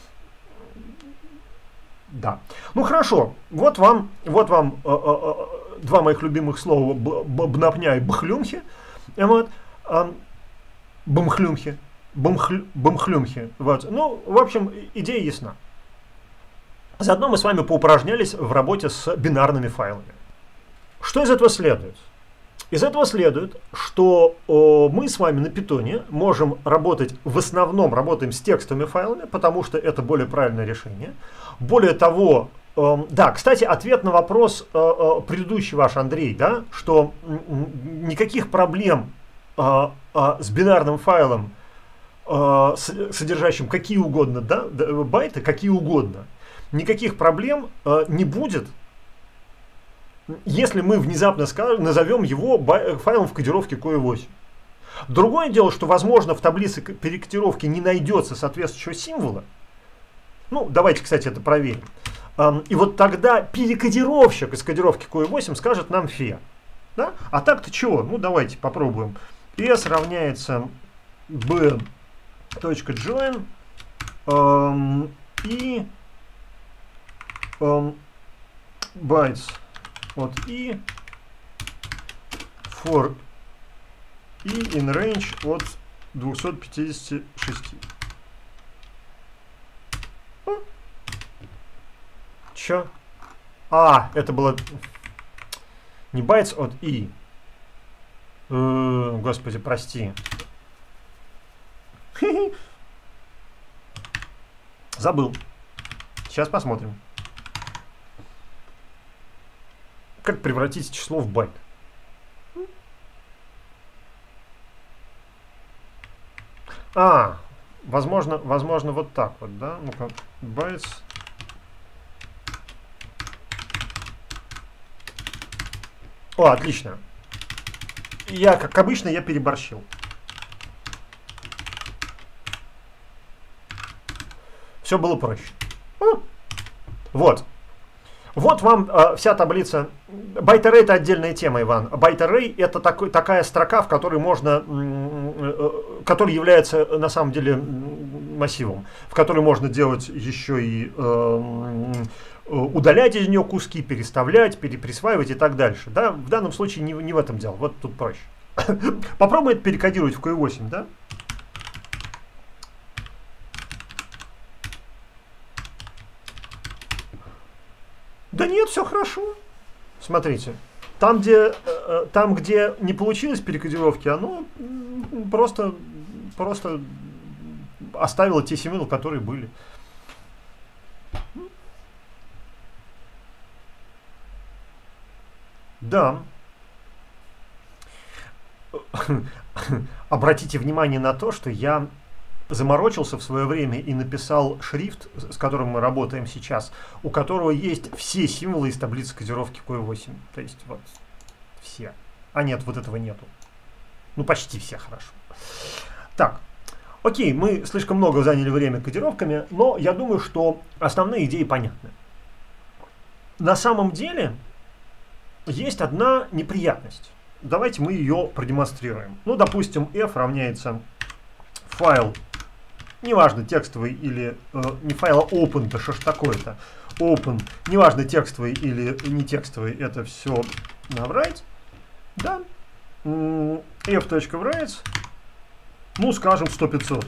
Да. Ну хорошо, вот вам два моих любимых слова бнапня и бхлюмхи. Вот. Бмхлюмхи. Бмхлюмхи. Вот. Ну, в общем, идея ясна. Заодно мы с вами поупражнялись в работе с бинарными файлами. Что из этого следует? Из этого следует, что мы с вами на питоне можем работать, в основном работаем с текстовыми файлами, потому что это более правильное решение. Более того, да, кстати, ответ на вопрос предыдущий ваш, Андрей, да, что никаких проблем с бинарным файлом, содержащим какие угодно, да, байты, какие угодно, никаких проблем не будет, если мы внезапно назовем его файлом в кодировке COI8. Другое дело, что, возможно, в таблице перекодировки не найдется соответствующего символа. Ну, давайте, кстати, это проверим. И вот тогда перекодировщик из кодировки COI8 скажет нам фе. Да? А так-то чего? Ну, давайте попробуем. S равняется b.join и bytes от i for i in range от 256. Чё? Это было не bytes от i. Господи, прости. Забыл. Сейчас посмотрим. Как превратить число в байт? Возможно, вот так вот, да? Ну-ка, bytes. Отлично. Как обычно, я переборщил. Все было проще. Вот. Вот вам вся таблица. Байт-аррей — это отдельная тема, Иван. Байт-аррей — это такая строка, в которой можно, который является на самом деле массивом, в которой можно делать еще и удалять из нее куски, переставлять, переприсваивать и так дальше. Да? В данном случае не в этом дело. Вот тут проще. Попробуй это перекодировать в COI8, да? Да нет, все хорошо. Смотрите, там, где не получилось перекодировки, оно просто просто оставила те символы, которые были. Да. Обратите внимание на то, что я заморочился в свое время и написал шрифт, с которым мы работаем сейчас, у которого есть все символы из таблицы кодировки QE8. То есть вот все. А нет, вот этого нету. Ну почти все, хорошо. Так, окей, мы слишком много заняли время кодировками, но я думаю, что основные идеи понятны. На самом деле есть одна неприятность. Давайте мы ее продемонстрируем. Ну, допустим, f равняется файл, неважно, текстовый или не файл, а open-то, что ж такое-то? Open, неважно, текстовый или не текстовый, это все на write. Да. f.writes, ну, скажем, 100-500.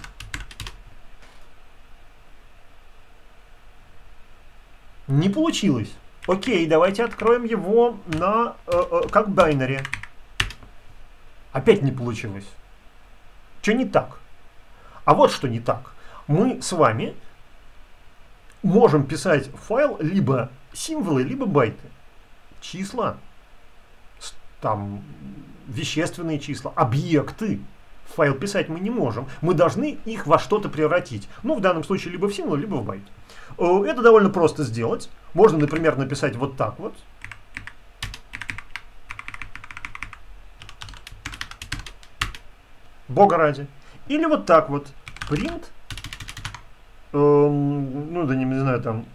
Не получилось. Окей, давайте откроем его на как binary. Опять не получилось. Что не так? А вот что не так. Мы с вами можем писать в файл либо символы, либо байты. Числа, там вещественные числа, объекты. В файл писать мы не можем. Мы должны их во что-то превратить. Ну, в данном случае либо в символ, либо в байт. Это довольно просто сделать. Можно, например, написать вот так вот. Бога ради. Или вот так вот. Print. Ну, да не знаю, там.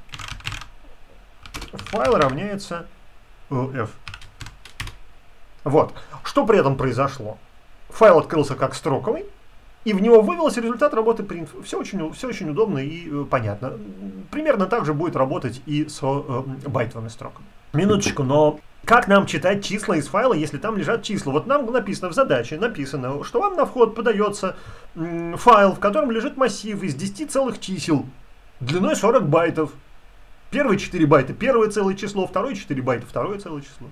Файл равняется f. Вот. Что при этом произошло? Файл открылся как строковый, и в него вывелся результат работы print. Все очень удобно и понятно. Примерно так же будет работать и с байтовыми строками. Минуточку, но как нам читать числа из файла, если там лежат числа? Вот нам написано в задаче, написано, что вам на вход подается файл, в котором лежит массив из 10 целых чисел длиной 40 байтов. Первые 4 байта первое целое число, второе 4 байта второе целое число.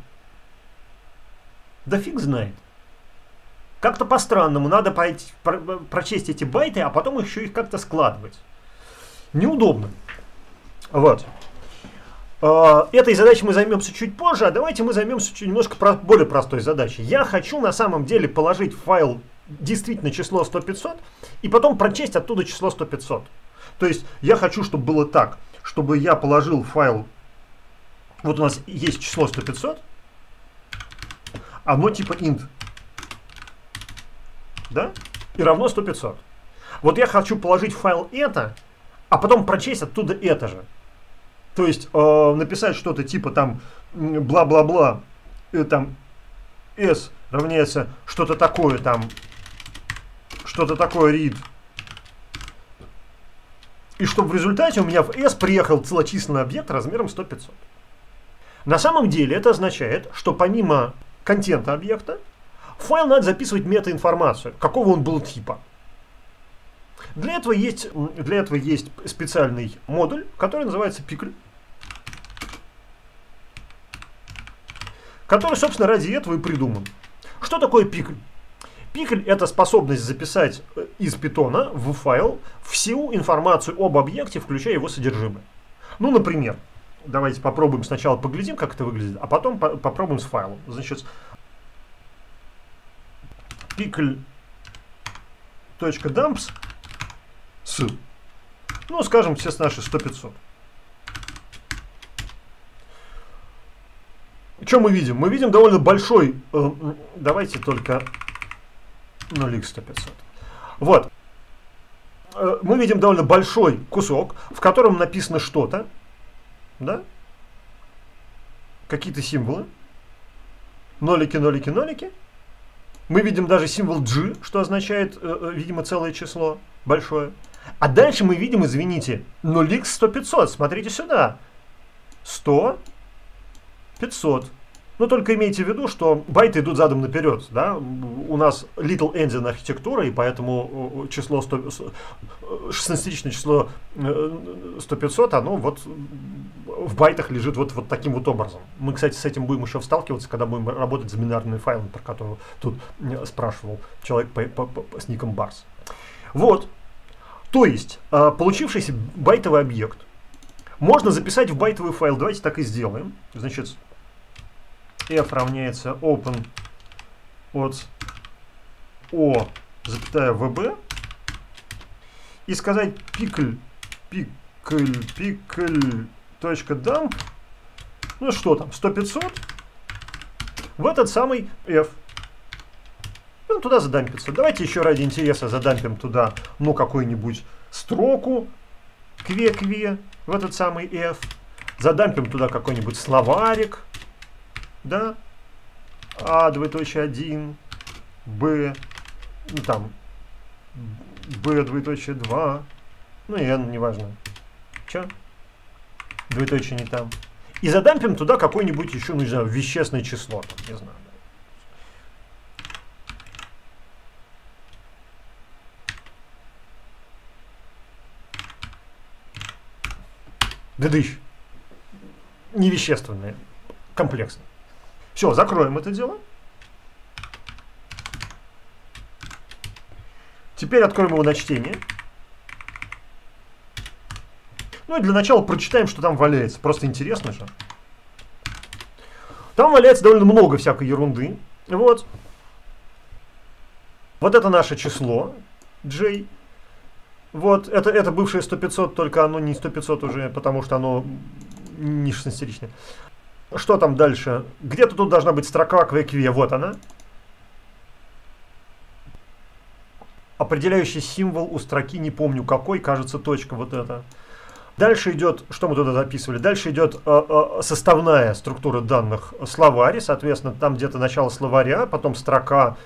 Да фиг знает. Как-то по-странному надо прочесть эти байты, а потом еще их как-то складывать. Неудобно. Вот. Этой задачей мы займемся чуть позже, а давайте мы займемся немножко более простой задачей. Я хочу на самом деле положить в файл действительно число 100-500 и потом прочесть оттуда число 100-500. То есть я хочу, чтобы было так, чтобы я положил в файл, вот у нас есть число 100-500, оно типа int. Да? И равно 100-500. Вот я хочу положить в файл это, а потом прочесть оттуда это же. То есть написать что-то типа там бла-бла-бла, там s равняется что-то такое там, что-то такое read. И чтобы в результате у меня в s приехал целочисленный объект размером 100-500. На самом деле это означает, что помимо контента объекта, в файл надо записывать метаинформацию, какого он был типа. Для этого есть специальный модуль, который называется pickle, который, собственно, ради этого и придуман. Что такое pickle? Pickle — это способность записать из питона в файл всю информацию об объекте, включая его содержимое. Ну, например, давайте попробуем сначала поглядим, как это выглядит, а потом попробуем с файлом. Значит, pickle.dumps с, ну, скажем, все наши 100-500. Что мы видим? Мы видим довольно большой, давайте только 0x100-500. Вот. Мы видим довольно большой кусок, в котором написано что-то, да? Какие-то символы. Нолики, нолики, нолики. Мы видим даже символ G, что означает, видимо, целое число большое. А дальше мы видим, извините, 0x100-500. Смотрите сюда. 100, 500. Но только имейте в виду, что байты идут задом наперед. Да? У нас Little Endian архитектура, и поэтому число 16-ричное число 100-500, оно вот в байтах лежит вот таким вот образом. Мы, кстати, с этим будем еще сталкиваться, когда будем работать с бинарными файлами, про которые тут спрашивал человек с ником Барс. Вот. То есть, получившийся байтовый объект можно записать в байтовый файл. Давайте так и сделаем. Значит, f равняется open от o, запятая vb, и сказать pickle .dump, ну что там, 100-500, в этот самый f. Он туда задампится. Давайте еще ради интереса задампим туда, ну, какую-нибудь строку, кве-кве, в этот самый f. Задампим туда какой-нибудь словарик, да, a, 1, b, ну, там, b, 2, ну, и n, неважно. Че? Двоеточие не там. И задампим туда какое-нибудь еще, ну, не знаю, вещественное число, там, не знаю. Дыдыщ. Невещественное. Комплексное. Все, закроем это дело. Теперь откроем его на чтение. Ну и для начала прочитаем, что там валяется. Просто интересно же. Там валяется довольно много всякой ерунды. Вот. Вот это наше число. J. Вот. Это бывшее 100-500, только оно не 100-500 уже, потому что оно не 16-ричное. Что там дальше? Где-то тут должна быть строка кве-кве. Вот она. Определяющий символ у строки, не помню какой, кажется, точка вот эта. Дальше идет, что мы туда записывали? Дальше идет составная структура данных словарь, соответственно, там где-то начало словаря, потом строка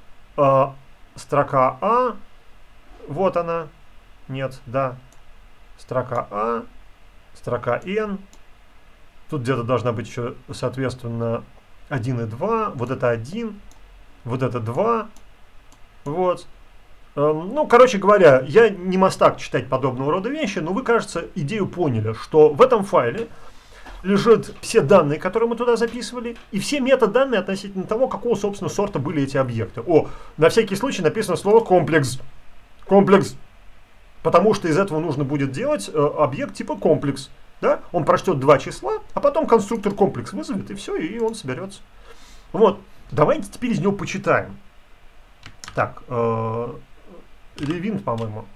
А, вот она, нет, да, строка А, строка N, тут где-то должна быть еще, соответственно, 1 и 2, вот это 1, вот это 2, вот. Ну, короче говоря, я не мастак читать подобного рода вещи, но вы, кажется, идею поняли, что в этом файле лежат все данные, которые мы туда записывали, и все метаданные относительно того, какого, собственно, сорта были эти объекты. О, на всякий случай написано слово комплекс. Комплекс. Потому что из этого нужно будет делать объект типа комплекс. Да? Он прочтет два числа, а потом конструктор комплекс вызовет, и все, и он соберется. Вот. Давайте теперь из него почитаем. Так, rewind, по-моему.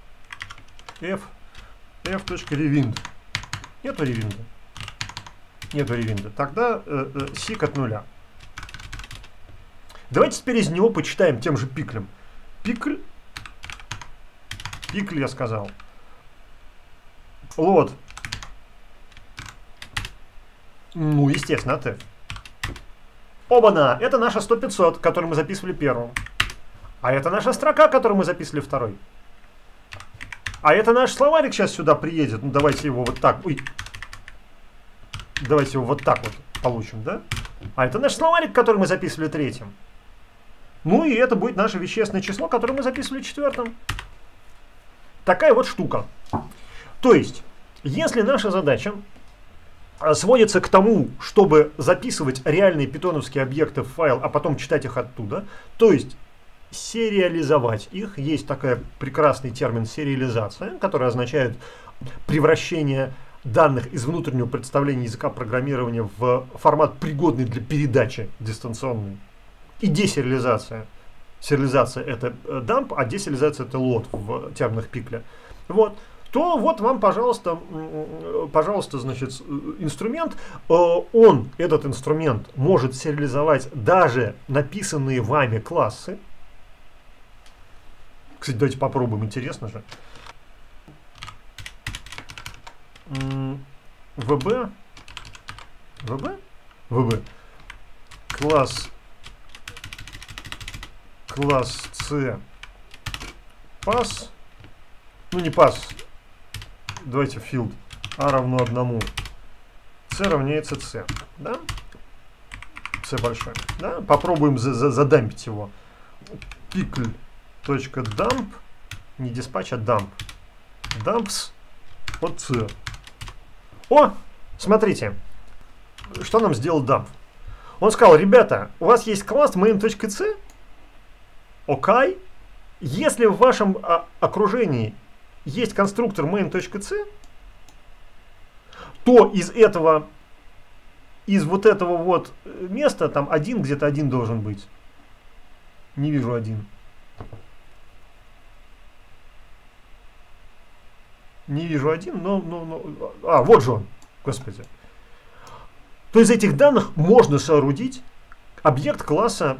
f.rewind. Нету ревинда. Нету ревинда. Тогда сик от нуля. Давайте теперь из него почитаем тем же пиклем. Пикль. Пикль, я сказал. Лот. Ну, естественно, от f. Оба-на! Это наша 100-500, которую мы записывали первым. А это наша строка, которую мы записывали второй. А это наш словарик сейчас сюда приедет. Ну, давайте его вот так. Ой. Давайте его вот так вот получим, да? А это наш словарик, который мы записывали третьим. Ну и это будет наше вещественное число, которое мы записывали четвертым. Такая вот штука. То есть, если наша задача сводится к тому, чтобы записывать реальные питоновские объекты в файл, а потом читать их оттуда, то есть сериализовать их. Есть такой прекрасный термин сериализация, который означает превращение данных из внутреннего представления языка программирования в формат, пригодный для передачи дистанционной. И десериализация. Сериализация — это dump, а десериализация — это load в терминах Пикля. Вот. То вот вам, пожалуйста, значит, инструмент. Этот инструмент может сериализовать даже написанные вами классы. Кстати, давайте попробуем, интересно же. VB. Класс C. Pass. Ну, не pass. Давайте field. A равно 1. C равняется C. Да? C большой. Да? Попробуем задампить его. Pickle.dump. Не диспатч, а dump. Dumps от C. О! Смотрите, что нам сделал dump. Он сказал, ребята, у вас есть класс main.c, окей, если в вашем окружении есть конструктор main.c, то из вот этого вот места, там где-то один должен быть. Не вижу один. Не вижу один, но... вот же он, господи. То из этих данных можно соорудить объект класса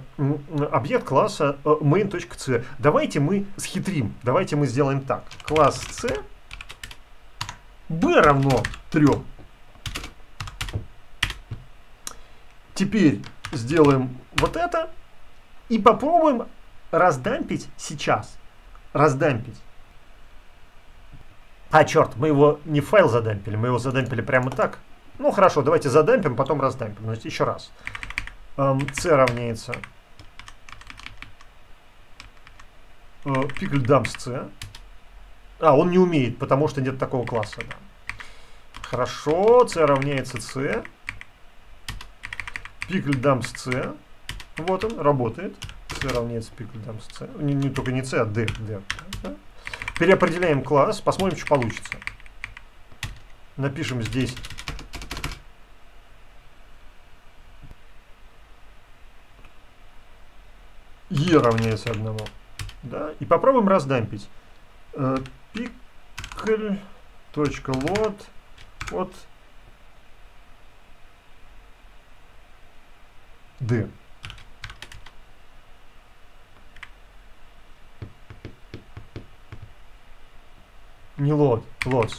main.c. Давайте мы схитрим. Давайте мы сделаем так. Класс c b равно 3. Теперь сделаем вот это и попробуем раздампить сейчас. Раздампить. Черт, мы его не в файл задампили, мы его задампили прямо так. Ну хорошо, давайте задампим, потом раздампим. Значит, еще раз. C равняется pickle dumps c. Он не умеет, потому что нет такого класса. Да. Хорошо, C равняется C. Pickle dumps c. Вот он, работает. C равняется pickle dumps c. Только не C, а D. Да? Переопределяем класс, посмотрим, что получится. Напишем здесь E равняется 1. Да? И попробуем раздампить. Pickle.load от D. Не load, loads.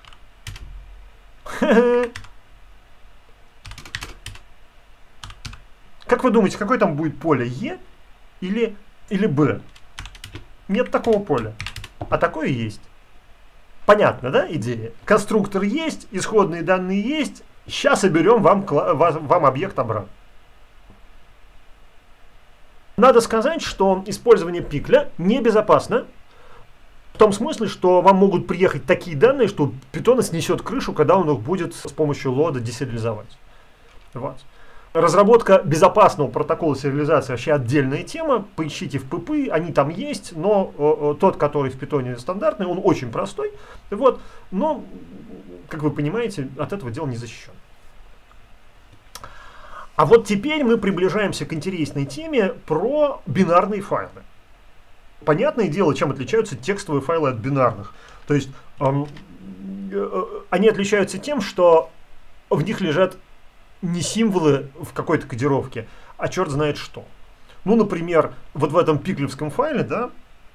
Как вы думаете, какое там будет поле? E или B? Нет такого поля. А такое есть. Понятно, да, идея? Конструктор есть, исходные данные есть. Сейчас соберем вам объект обратно. Надо сказать, что использование пикля небезопасно. В том смысле, что вам могут приехать такие данные, что Python снесет крышу, когда он их будет с помощью лода десериализовать. Вот. Разработка безопасного протокола сериализации вообще отдельная тема. Поищите в pp, они там есть, но тот, который в Python стандартный, он очень простой. Вот. Но, как вы понимаете, от этого дела не защищен. А вот теперь мы приближаемся к интересной теме про бинарные файлы. Понятное дело, чем отличаются текстовые файлы от бинарных. То есть они отличаются тем, что в них лежат не символы в какой-то кодировке, а черт знает что. Ну, например, вот в этом пиклевском файле, да,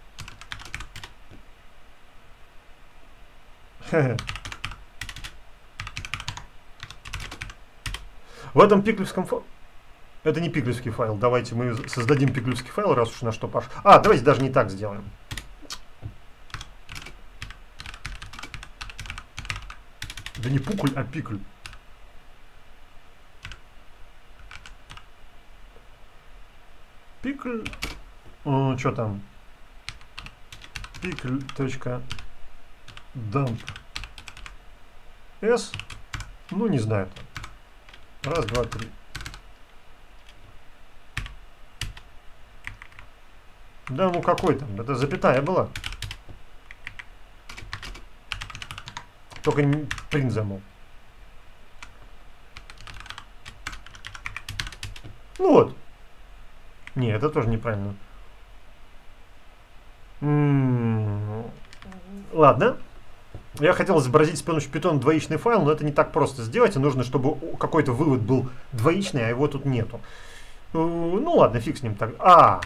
в этом пиклевском файле, это не пиклевский файл, давайте мы создадим пиклевский файл, раз уж на что пошло. Давайте даже не так сделаем. Да не пукуль, а пикль. Пикль, что там? Pickle.dump s, ну не знаю. Раз, два, три. Да, ну какой там? Это запятая была. Только принт замол. Ну вот. Не, это тоже неправильно. Ладно. Я хотел изобразить с помощью Python двоичный файл, но это не так просто сделать. И нужно, чтобы какой-то вывод был двоичный, а его тут нету. Ну ладно, фиг с ним так.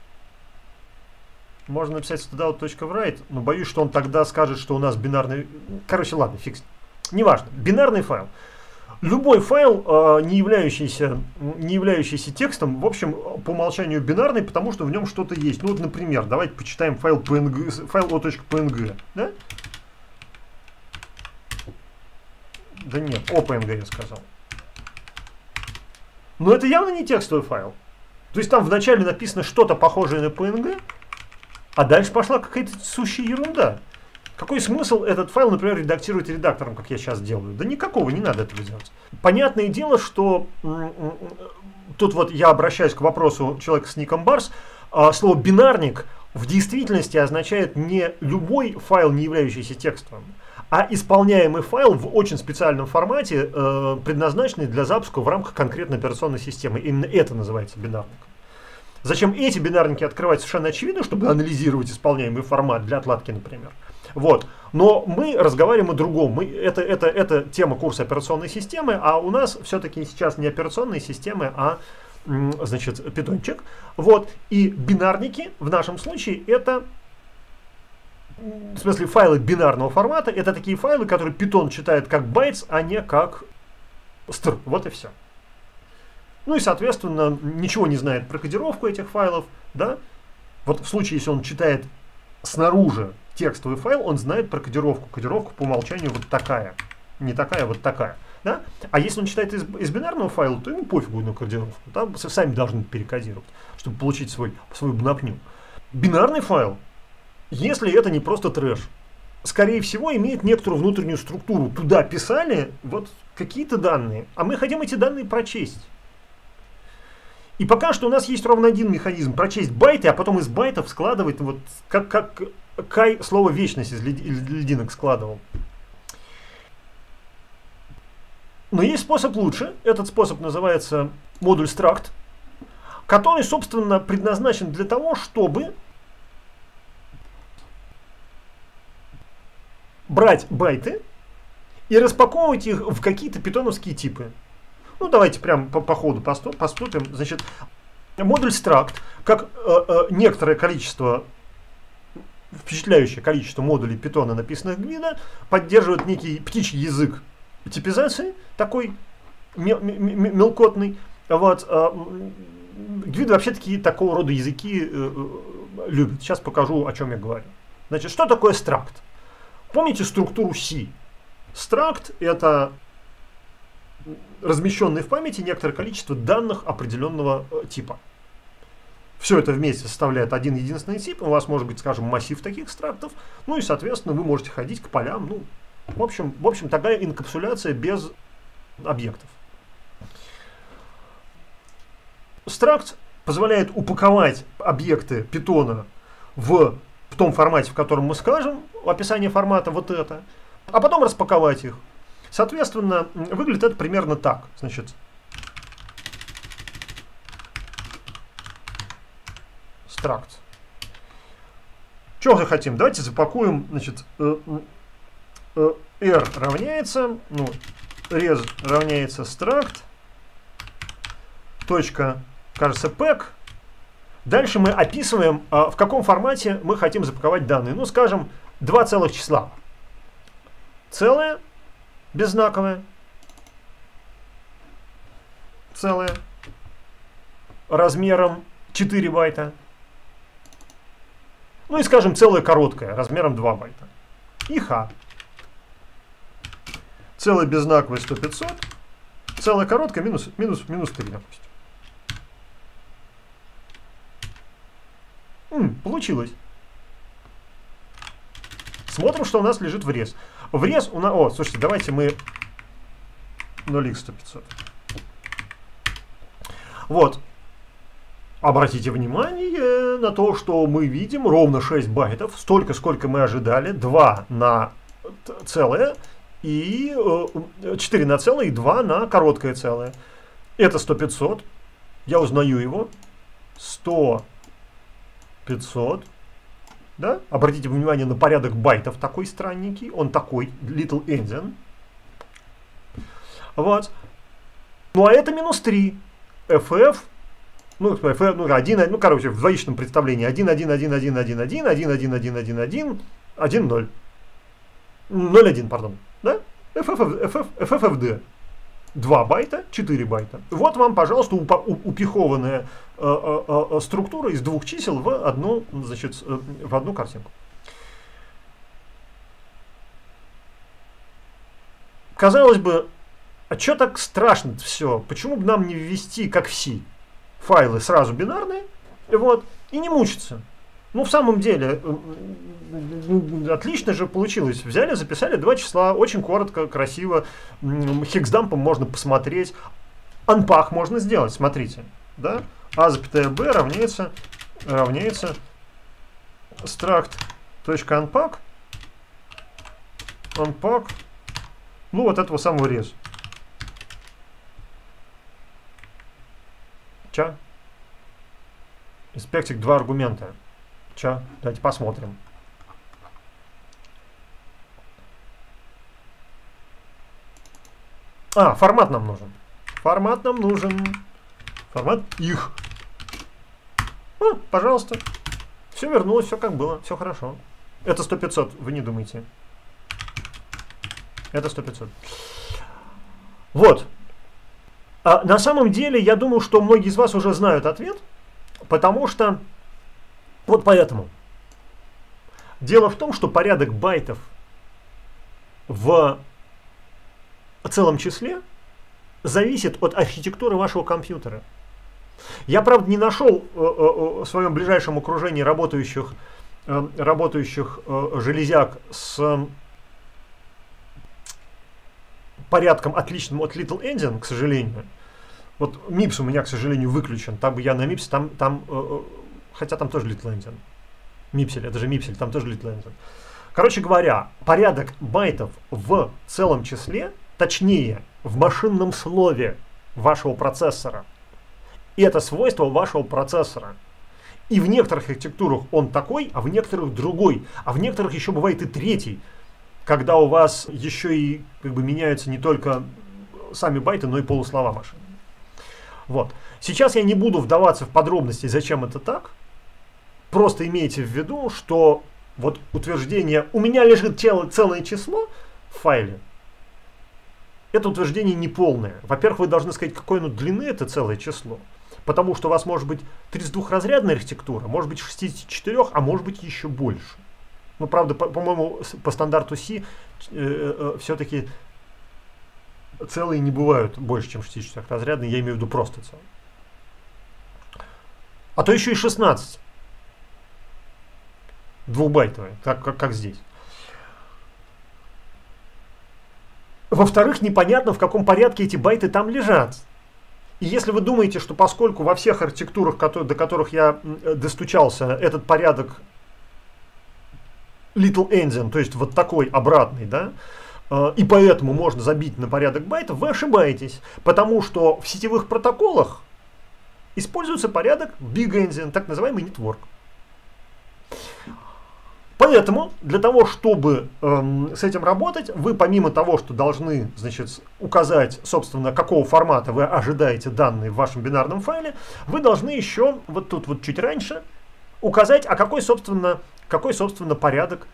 Можно написать stdout.write, но боюсь, что он тогда скажет, что у нас бинарный... Короче, ладно, фиг с ним. Неважно. Бинарный файл. Любой файл, не являющийся текстом, в общем, по умолчанию бинарный, потому что в нем что-то есть. Ну вот, например, давайте почитаем файл PNG, файл o.png. Да? Да нет, OPNG я сказал. Но это явно не текстовый файл. То есть там вначале написано что-то похожее на PNG, а дальше пошла какая-то сущая ерунда. Какой смысл этот файл, например, редактировать редактором, как я сейчас делаю? Да никакого, не надо этого делать. Понятное дело, что тут вот я обращаюсь к вопросу человека с ником Барс. Слово «бинарник» в действительности означает не любой файл, не являющийся текстовым, а исполняемый файл в очень специальном формате, предназначенный для запуска в рамках конкретной операционной системы. Именно это называется бинарником. Зачем эти бинарники открывать, совершенно очевидно, чтобы анализировать исполняемый формат для отладки, например. Вот. Но мы разговариваем о другом. Это тема курса операционной системы, а у нас все-таки сейчас не операционные системы, а значит, питончик. Вот. И бинарники в нашем случае это, в смысле, файлы бинарного формата, это такие файлы, которые Python читает как bytes, а не как str. Вот и все. Ну и, соответственно, ничего не знает про кодировку этих файлов. Да? Вот в случае, если он читает снаружи текстовый файл, он знает про кодировку. Кодировка по умолчанию вот такая. Не такая, а вот такая. Да? А если он читает из бинарного файла, то ему пофигу на кодировку. Там сами должны перекодировать, чтобы получить свою бнапню. Бинарный файл, если это не просто трэш, скорее всего, имеет некоторую внутреннюю структуру. Туда писали вот какие-то данные, а мы хотим эти данные прочесть. И пока что у нас есть ровно один механизм: прочесть байты, а потом из байтов складывать, вот как Кай слово «вечность» из льдинок складывал. Но есть способ лучше. Этот способ называется модуль struct, который, собственно, предназначен для того, чтобы брать байты и распаковывать их в какие-то питоновские типы. Ну, давайте прям по ходу поступим. Значит, модуль struct, как некоторое количество, впечатляющее количество модулей питона, написанных Гвидо, поддерживает некий птичий язык типизации, такой мелкотный. Вот. Гвидо вообще такого рода языки любит. Сейчас покажу, о чем я говорю. Значит, что такое struct? Помните структуру C? Struct — это размещенные в памяти некоторое количество данных определенного типа. Все это вместе составляет один единственный тип. У вас может быть, скажем, массив таких страктов. Ну и, соответственно, вы можете ходить к полям. Ну, в общем, такая инкапсуляция без объектов. Struct позволяет упаковать объекты питона в том формате, в котором мы скажем, описание формата вот это, а потом распаковать их. Соответственно, выглядит это примерно так. Значит, struct. Что мы хотим? Давайте запакуем, значит, r равняется, ну, res равняется struct, точка, кажется, pack. Дальше мы описываем, в каком формате мы хотим запаковать данные. Ну, скажем, два целых числа. Целое, беззнаковое, целое, размером 4 байта. Ну и, скажем, целое короткое, размером 2 байта. И х. Целое беззнаковое 100-500, целое короткое минус 3, допустим. Получилось. Смотрим, что у нас лежит в res. В res у нас... О, слушайте, давайте мы 0x100-500. Вот. Обратите внимание на то, что мы видим ровно 6 байтов, столько, сколько мы ожидали, 2 на целое, и 4 на целое, и 2 на короткое целое. Это 100-500. Я узнаю его. 100-500. Да? Обратите внимание на порядок байтов такой странненький. Он такой, little endian. Вот. Ну а это минус 3. FF. Ну, 1, ну, короче, в двоичном представлении 1, 1, 1, 1, 1, 1, 1, 1, 1, 1, 1, 1, 0. 0, 1, пардон. Да? FFFD. 2 байта, 4 байта. Вот вам, пожалуйста, упихованная структура из двух чисел в одну, значит, в одну картинку. Казалось бы, а что так страшно все? Почему бы нам не ввести, как в C, файлы сразу бинарные, вот, и не мучиться? Ну, в самом деле, отлично же получилось. Взяли, записали два числа, очень коротко, красиво. Хексдампом можно посмотреть. Unpack можно сделать, смотрите. Да? А запятая b равняется struct.unpack. Unpack. Ну, вот этого самого res. Ча? Инспектик два аргумента. Ча? Давайте посмотрим. А, формат нам нужен. Формат нам нужен. Формат их. Пожалуйста. Все вернулось, все как было, все хорошо. Это 100-500, вы не думайте. Это 100-500. Вот. А на самом деле, я думаю, что многие из вас уже знают ответ, потому что... Вот поэтому. Дело в том, что порядок байтов в целом числе зависит от архитектуры вашего компьютера. Я, правда, не нашел в своем ближайшем окружении работающих железяк с порядком отличным от Little Endian, к сожалению. Вот MIPS у меня, к сожалению, выключен. Там бы я на MIPS, хотя там тоже Little Endian. Мипсель, это же Мипсель, там тоже Little Endian. Короче говоря, порядок байтов в целом числе, точнее, в машинном слове вашего процессора. И это свойство вашего процессора. И в некоторых архитектурах он такой, а в некоторых другой. А в некоторых еще бывает и третий, когда у вас еще и как бы меняются не только сами байты, но и полуслова машины. Вот. Сейчас я не буду вдаваться в подробности, зачем это так. Просто имейте в виду, что вот утверждение «у меня лежит целое число» в файле, это утверждение неполное. Во-первых, вы должны сказать, какой оно длины это целое число. Потому что у вас может быть 32-разрядная архитектура, может быть 64, а может быть еще больше. Ну, правда, по-моему, по стандарту C все-таки целые не бывают больше, чем 64-разрядные, я имею в виду просто целые. А то еще и 16. Двухбайтовые, как здесь. Во-вторых, непонятно, в каком порядке эти байты там лежат. И если вы думаете, что поскольку во всех архитектурах, до которых я достучался, этот порядок Little Endian, то есть вот такой обратный, да, и поэтому можно забить на порядок байтов, вы ошибаетесь. Потому что в сетевых протоколах используется порядок Big Endian, так называемый network. Поэтому для того, чтобы с этим работать, вы помимо того, что должны, значит, указать, собственно, какого формата вы ожидаете данные в вашем бинарном файле, вы должны еще вот тут вот чуть раньше указать, а какой, собственно, порядок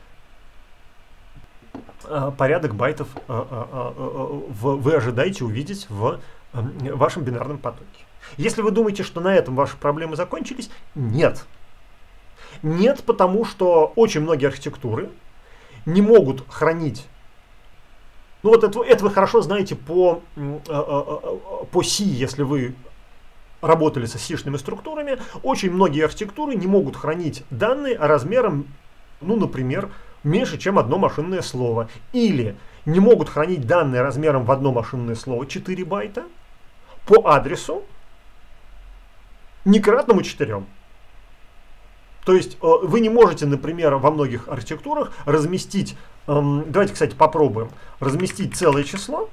байтов вы ожидаете увидеть в вашем бинарном потоке. Если вы думаете, что на этом ваши проблемы закончились, нет. Нет, потому что очень многие архитектуры не могут хранить. Ну вот это вы хорошо знаете по C, если вы работали со C-шными структурами. Очень многие архитектуры не могут хранить данные размером, ну, например, меньше, чем одно машинное слово. Или не могут хранить данные размером в одно машинное слово 4 байта по адресу, не кратному 4. То есть вы не можете, например, во многих архитектурах разместить, давайте, кстати, попробуем, разместить целое число,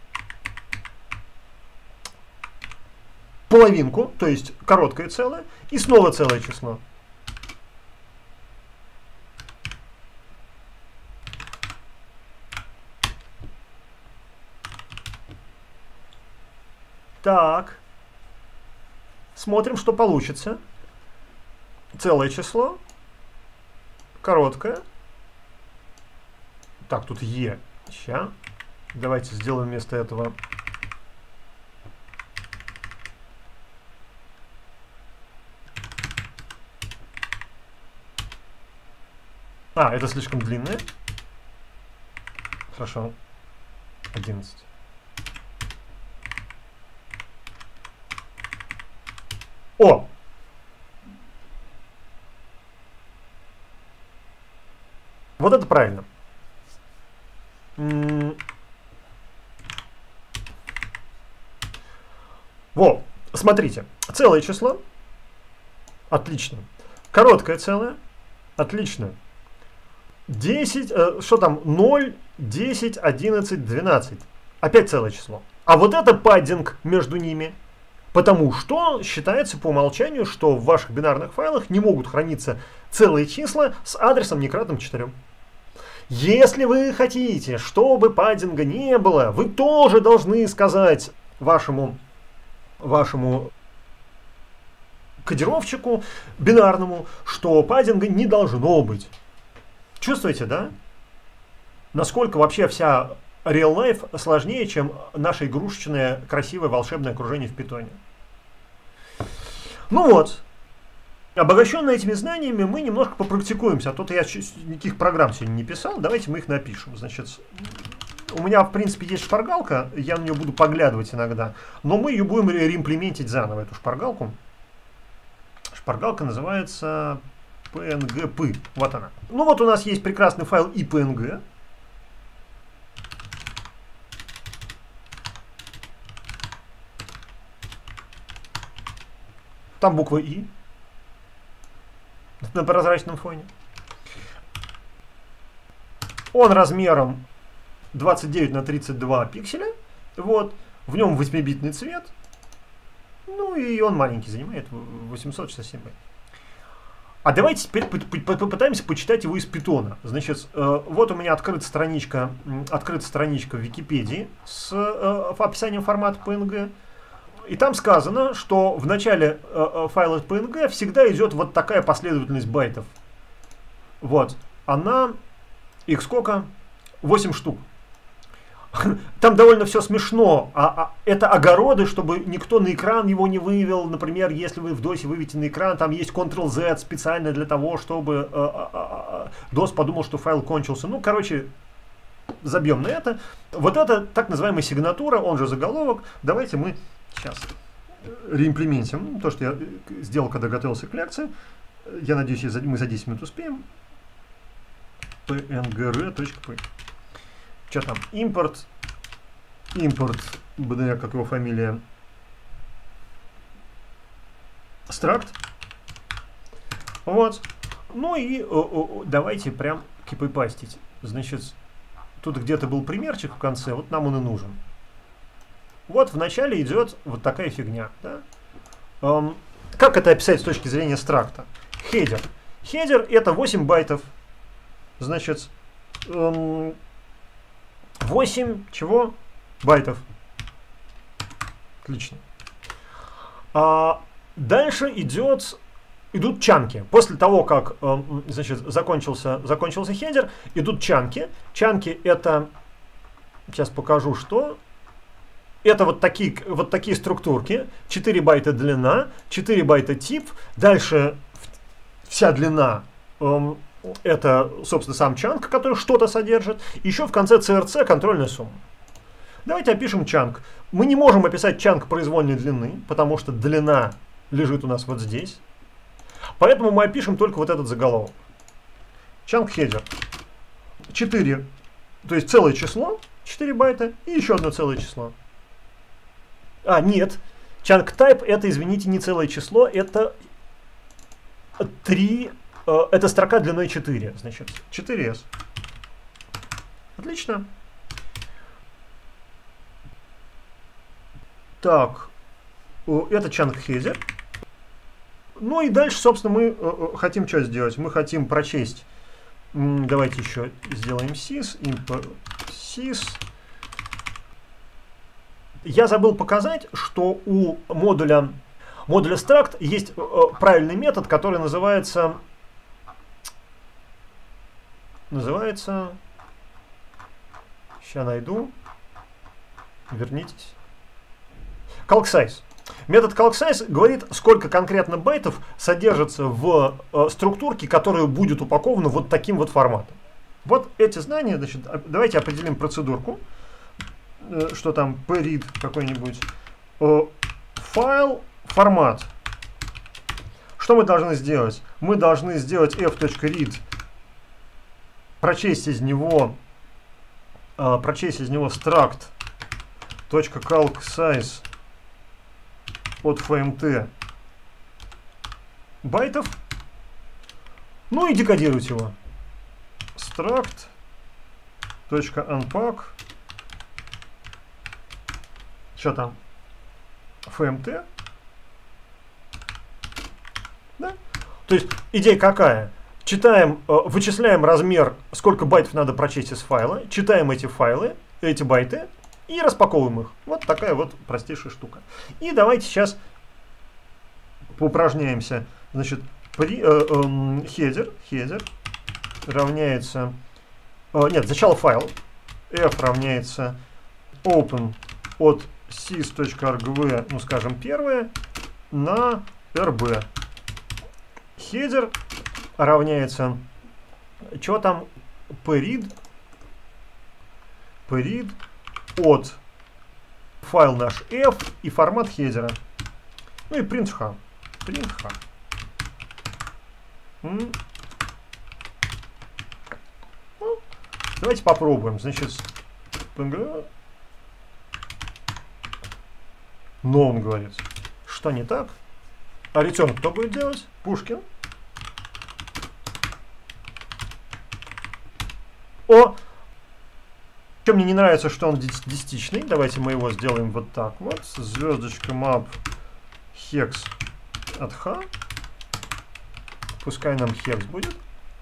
половинку, то есть короткое целое, и снова целое число. Так, смотрим, что получится. Целое число, короткое. Так, тут Е. Сейчас. Давайте сделаем вместо этого. А, это слишком длинное. Хорошо. 11. О! Вот это правильно. Во, смотрите, целое число, отлично. Короткое целое, отлично. 10, что там, 0, 10, 11, 12. Опять целое число. А вот это паддинг между ними. Потому что считается по умолчанию, что в ваших бинарных файлах не могут храниться целые числа с адресом не кратным 4. Если вы хотите, чтобы паддинга не было, вы тоже должны сказать вашему кодировщику бинарному, что паддинга не должно быть. Чувствуете, да? Насколько вообще вся real life сложнее, чем наше игрушечное, красивое, волшебное окружение в питоне. Ну вот. Обогащенные этими знаниями мы немножко попрактикуемся. А то я никаких программ сегодня не писал. Давайте мы их напишем. Значит, у меня, в принципе, есть шпаргалка. Я на нее буду поглядывать иногда. Но мы ее будем реимплементить заново, эту шпаргалку. Шпаргалка называется png-py. Вот она. Ну вот у нас есть прекрасный файл ipng. Там буква И на прозрачном фоне. Он размером 29 на 32 пикселя. Вот. В нем 8-битный цвет. Ну и он маленький, занимает 867 байт. А давайте теперь попытаемся почитать его из питона. Значит, вот у меня открыта страничка в Википедии с описанием формата PNG. И там сказано, что в начале файла PNG всегда идет вот такая последовательность байтов. Вот. Она, их сколько? 8 штук. Там довольно все смешно. Это огороды, чтобы никто на экран его не вывел. Например, если вы в DOS выведете на экран, там есть Ctrl-Z специально для того, чтобы DOS подумал, что файл кончился. Ну, короче, забьем на это. Вот это так называемая сигнатура, он же заголовок. Давайте мы сейчас реимплементим то, что я сделал, когда готовился к лекции. Я надеюсь, мы за 10 минут успеем. pngr.py. Что там? Импорт, BDR, как его фамилия, struct. Вот. Ну и давайте прям кипипастить. Значит, тут где-то был примерчик в конце, вот нам он и нужен. Вот в начале идет вот такая фигня. Да? Как это описать с точки зрения стракта? Хедер. Хедер это 8 байтов. Значит, 8 чего? Байтов. Отлично. Дальше идут чанки. После того, как значит, закончился хедер, идут чанки. Чанки это, сейчас покажу, что. Это вот такие структурки. 4 байта длина, 4 байта тип. Дальше вся длина это, собственно, сам чанк, который что-то содержит. Еще в конце CRC контрольная сумма. Давайте опишем чанк. Мы не можем описать чанк произвольной длины, потому что длина лежит у нас вот здесь. Поэтому мы опишем только вот этот заголовок. Чанк хедер. 4, то есть целое число, 4 байта, и еще одно целое число. Нет. Chunk type это, извините, не целое число, это 3, это строка длиной 4. Значит, 4s. Отлично. Так, это chunk header. Ну и дальше, собственно, мы хотим что сделать? Мы хотим прочесть. Давайте еще сделаем sys, import sys. Я забыл показать, что у модуля struct есть правильный метод, который называется, сейчас найду, вернитесь, calcsize. Метод calcsize говорит, сколько конкретно байтов содержится в структурке, которая будет упакована вот таким вот форматом. Вот эти знания, значит, давайте определим процедурку. Что там, pread какой-нибудь, файл, формат. Что мы должны сделать? Мы должны сделать f.read прочесть из него struct.calcSize от fmt байтов, ну и декодировать его. struct.unpack, что там, fmt, да? То есть идея какая? Читаем, вычисляем размер, сколько байтов надо прочесть из файла, читаем эти файлы, эти байты и распаковываем их. Вот такая вот простейшая штука. И давайте сейчас поупражняемся. Значит, header равняется, нет, сначала файл, f равняется open от sys.rgv, ну скажем, первое, на rb. Header равняется, что там, pread от файл наш f и формат хедера. Ну и print h. Ну, давайте попробуем. Значит, но он говорит, что не так. А return кто будет делать? Пушкин. Что мне не нравится, что он десятичный. Давайте мы его сделаем вот так вот. Звездочка map hex от h. Пускай нам hex будет.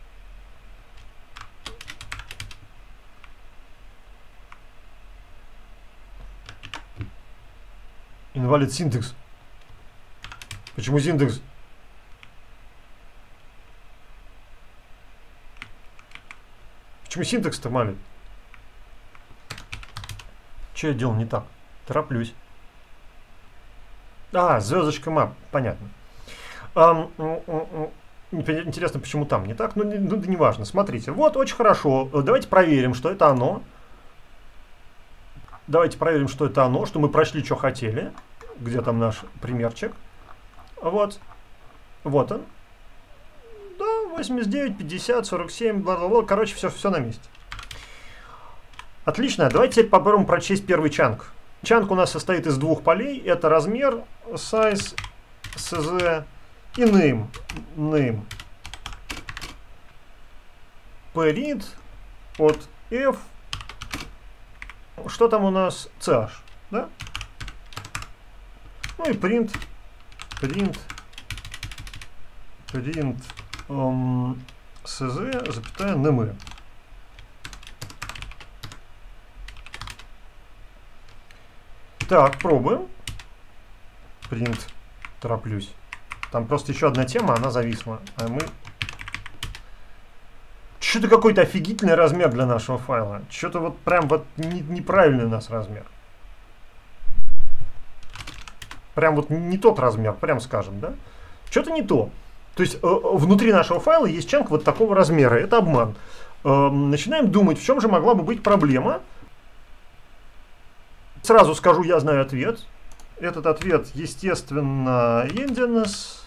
Invalid syntax. Почему синтекс? Почему синтекс-то малит? Что я делал не так? Тороплюсь. Звездочка map. Понятно. Интересно, почему там не так? Ну, да не важно. Смотрите. Вот, очень хорошо. Давайте проверим, что это оно. Давайте проверим, что это оно, что мы прочли, что хотели. Где там наш примерчик? Вот. Вот он. Да, 89, 50, 47, бла-бла-бла. Короче, все на месте. Отлично. Давайте теперь попробуем прочесть первый чанк. Чанк у нас состоит из двух полей. Это размер, size, cz и name. pread от f. Что там у нас? ch, да? Ну и print cz, запятая, name. Так, пробуем. Print, тороплюсь. Там просто еще одна тема, она зависла. А мы... Что-то какой-то офигительный размер для нашего файла. Что-то вот прям вот неправильный у нас размер. Прям вот не тот размер, прям скажем, да? Что-то не то. То есть внутри нашего файла есть чанк вот такого размера. Это обман. Начинаем думать, в чем же могла бы быть проблема. Сразу скажу, я знаю ответ. Этот ответ, естественно, endiness.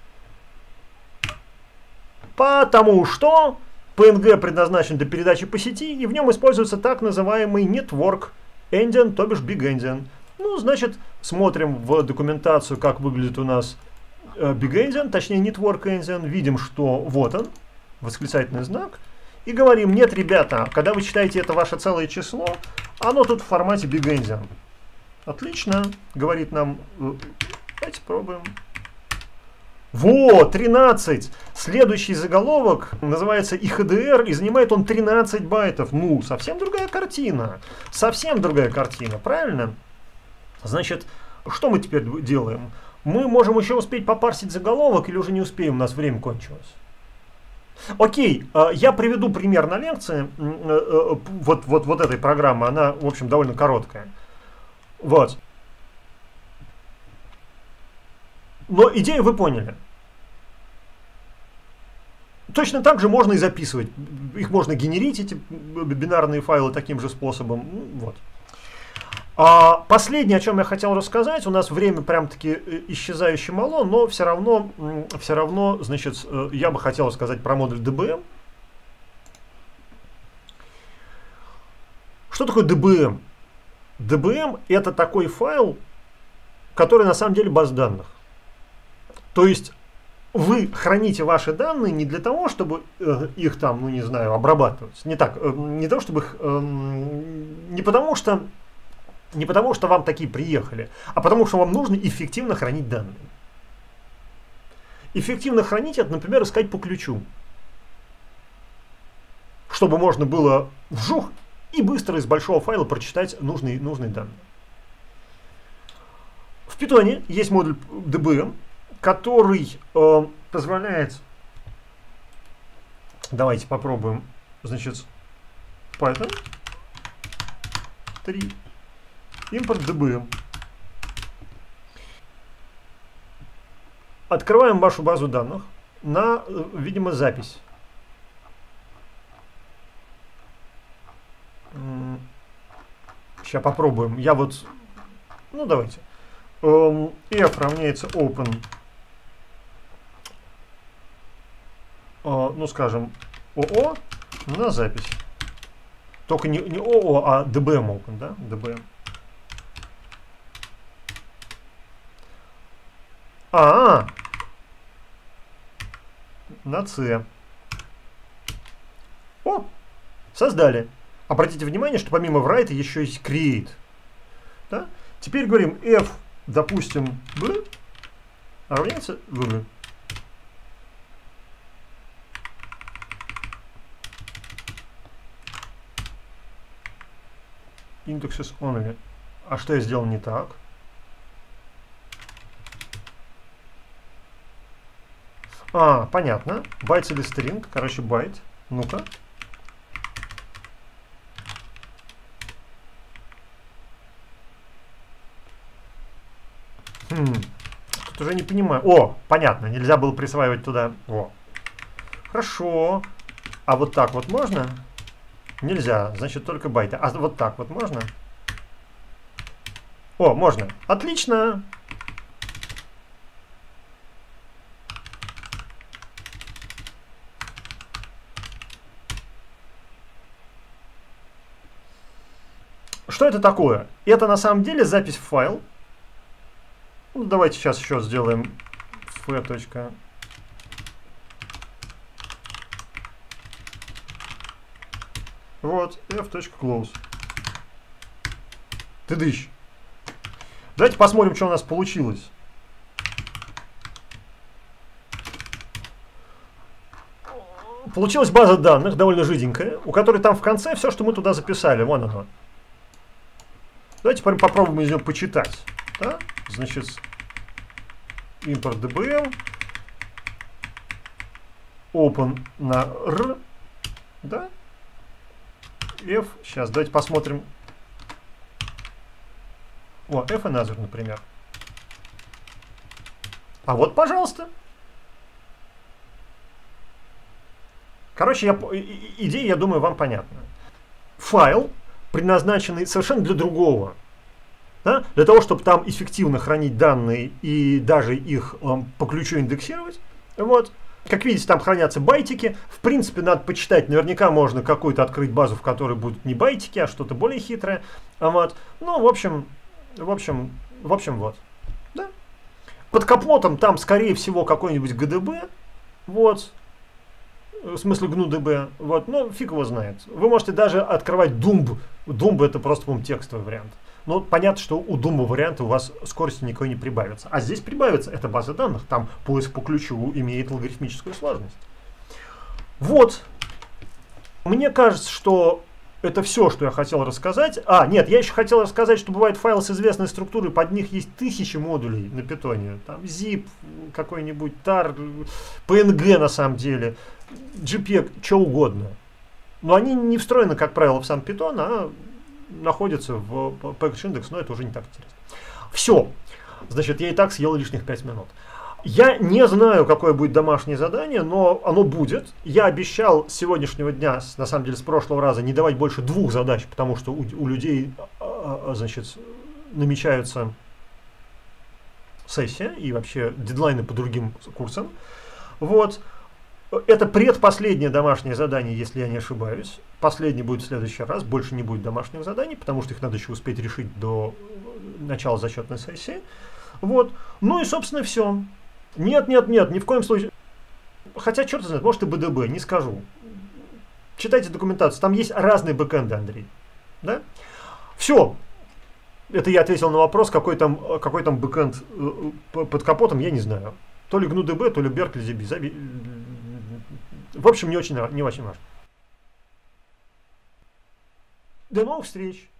Потому что PNG предназначен для передачи по сети, и в нем используется так называемый network engine, то бишь big engine. Ну, значит, смотрим в документацию, как выглядит у нас big engine, точнее network engine. Видим, что вот он, восклицательный знак. И говорим, нет, ребята, когда вы читаете это ваше целое число, оно тут в формате big engine. Отлично, говорит нам. Давайте пробуем. Вот, 13. Следующий заголовок называется IHDR, и занимает он 13 байтов. Ну, совсем другая картина. Совсем другая картина, правильно? Значит, что мы теперь делаем? Мы можем еще успеть попарсить заголовок, или уже не успеем, у нас время кончилось. Окей, я приведу пример на лекции. Вот этой программы, она, в общем, довольно короткая. Вот. Но идею вы поняли. Точно так же можно и записывать. Их можно генерить, эти бинарные файлы, таким же способом. Вот. Последнее, о чем я хотел рассказать, у нас время прям-таки исчезающе мало, но все равно, значит, я бы хотел сказать про модуль DBM. Что такое DBM? DBM это такой файл, который на самом деле база данных. То есть вы храните ваши данные не для того, чтобы их там, ну не знаю, обрабатывать. Не так, не того, чтобы их, не потому что вам такие приехали, а потому что вам нужно эффективно хранить данные. Эффективно хранить это, например, искать по ключу. Чтобы можно было вжух и быстро из большого файла прочитать нужные данные. В Python есть модуль DBM, который позволяет, давайте попробуем, значит, Python 3, импорт DBM. Открываем вашу базу данных на, видимо, запись. Сейчас попробуем. Я вот, ну давайте. F равняется open, ну скажем, OO на запись. Только не OO, а DBM open, да? DBM. На C. О, создали. Обратите внимание, что помимо write еще есть create. Да? Теперь говорим f, допустим, b равняется v. Indexes only. А что я сделал не так? Понятно. Bytes или string. Короче, байт. Ну-ка. Тут уже не понимаю. Понятно. Нельзя было присваивать туда. Хорошо. А вот так вот можно? Нельзя. Значит, только байты. А вот так вот можно? Можно. Отлично. Что это такое? Это на самом деле запись в файл. Ну, давайте сейчас еще сделаем f. Вот, f.close. Тыдыщ. Давайте посмотрим, что у нас получилось. Получилась база данных, довольно жиденькая, у которой там в конце все, что мы туда записали. Вон оно. Давайте попробуем из нее почитать. Да? Значит, импорт DBM, open на R, да? F, сейчас, давайте посмотрим. F another, например. А вот, пожалуйста. Короче, идея, я думаю, вам понятна. Файл, предназначенный совершенно для другого. Да? Для того, чтобы там эффективно хранить данные и даже их по ключу индексировать. Вот. Как видите, там хранятся байтики. В принципе, надо почитать. Наверняка можно какую-то открыть базу, в которой будут не байтики, а что-то более хитрое. Вот. Ну, в общем, вот. Да? Под капотом там, скорее всего, какой-нибудь GDB. Вот. В смысле GNU-DB. Вот. Ну, фиг его знает. Вы можете даже открывать Dumb. Dumb это просто, по-моему, текстовый вариант. Но понятно, что у Dumb варианта у вас скорости никакой не прибавится. А здесь прибавится. Это база данных. Там поиск по ключу имеет логарифмическую сложность. Вот. Мне кажется, что это все, что я хотел рассказать. Нет, я еще хотел рассказать, что бывают файлы с известной структурой, под них есть тысячи модулей на питоне. Там zip, какой-нибудь tar, png на самом деле, JPEG, что угодно. Но они не встроены, как правило, в сам Python, а находятся в package index, но это уже не так интересно. Все. Значит, я и так съел лишних 5 минут. Я не знаю, какое будет домашнее задание, но оно будет. Я обещал с сегодняшнего дня, на самом деле с прошлого раза, не давать больше 2 задач, потому что у людей, значит, намечаются сессия и вообще дедлайны по другим курсам. Вот. Это предпоследнее домашнее задание, если я не ошибаюсь. Последний будет в следующий раз. Больше не будет домашних заданий, потому что их надо еще успеть решить до начала зачетной сессии. Вот. Ну и, собственно, все. Нет, ни в коем случае. Хотя, черт знает, может и БДБ, не скажу. Читайте документацию, там есть разные бэкэнды, Андрей. Да? Все. Это я ответил на вопрос, какой там бэкэнд под капотом, я не знаю. То ли GNU-DB, то ли Berkeley DB. В общем, не очень важно. До новых встреч!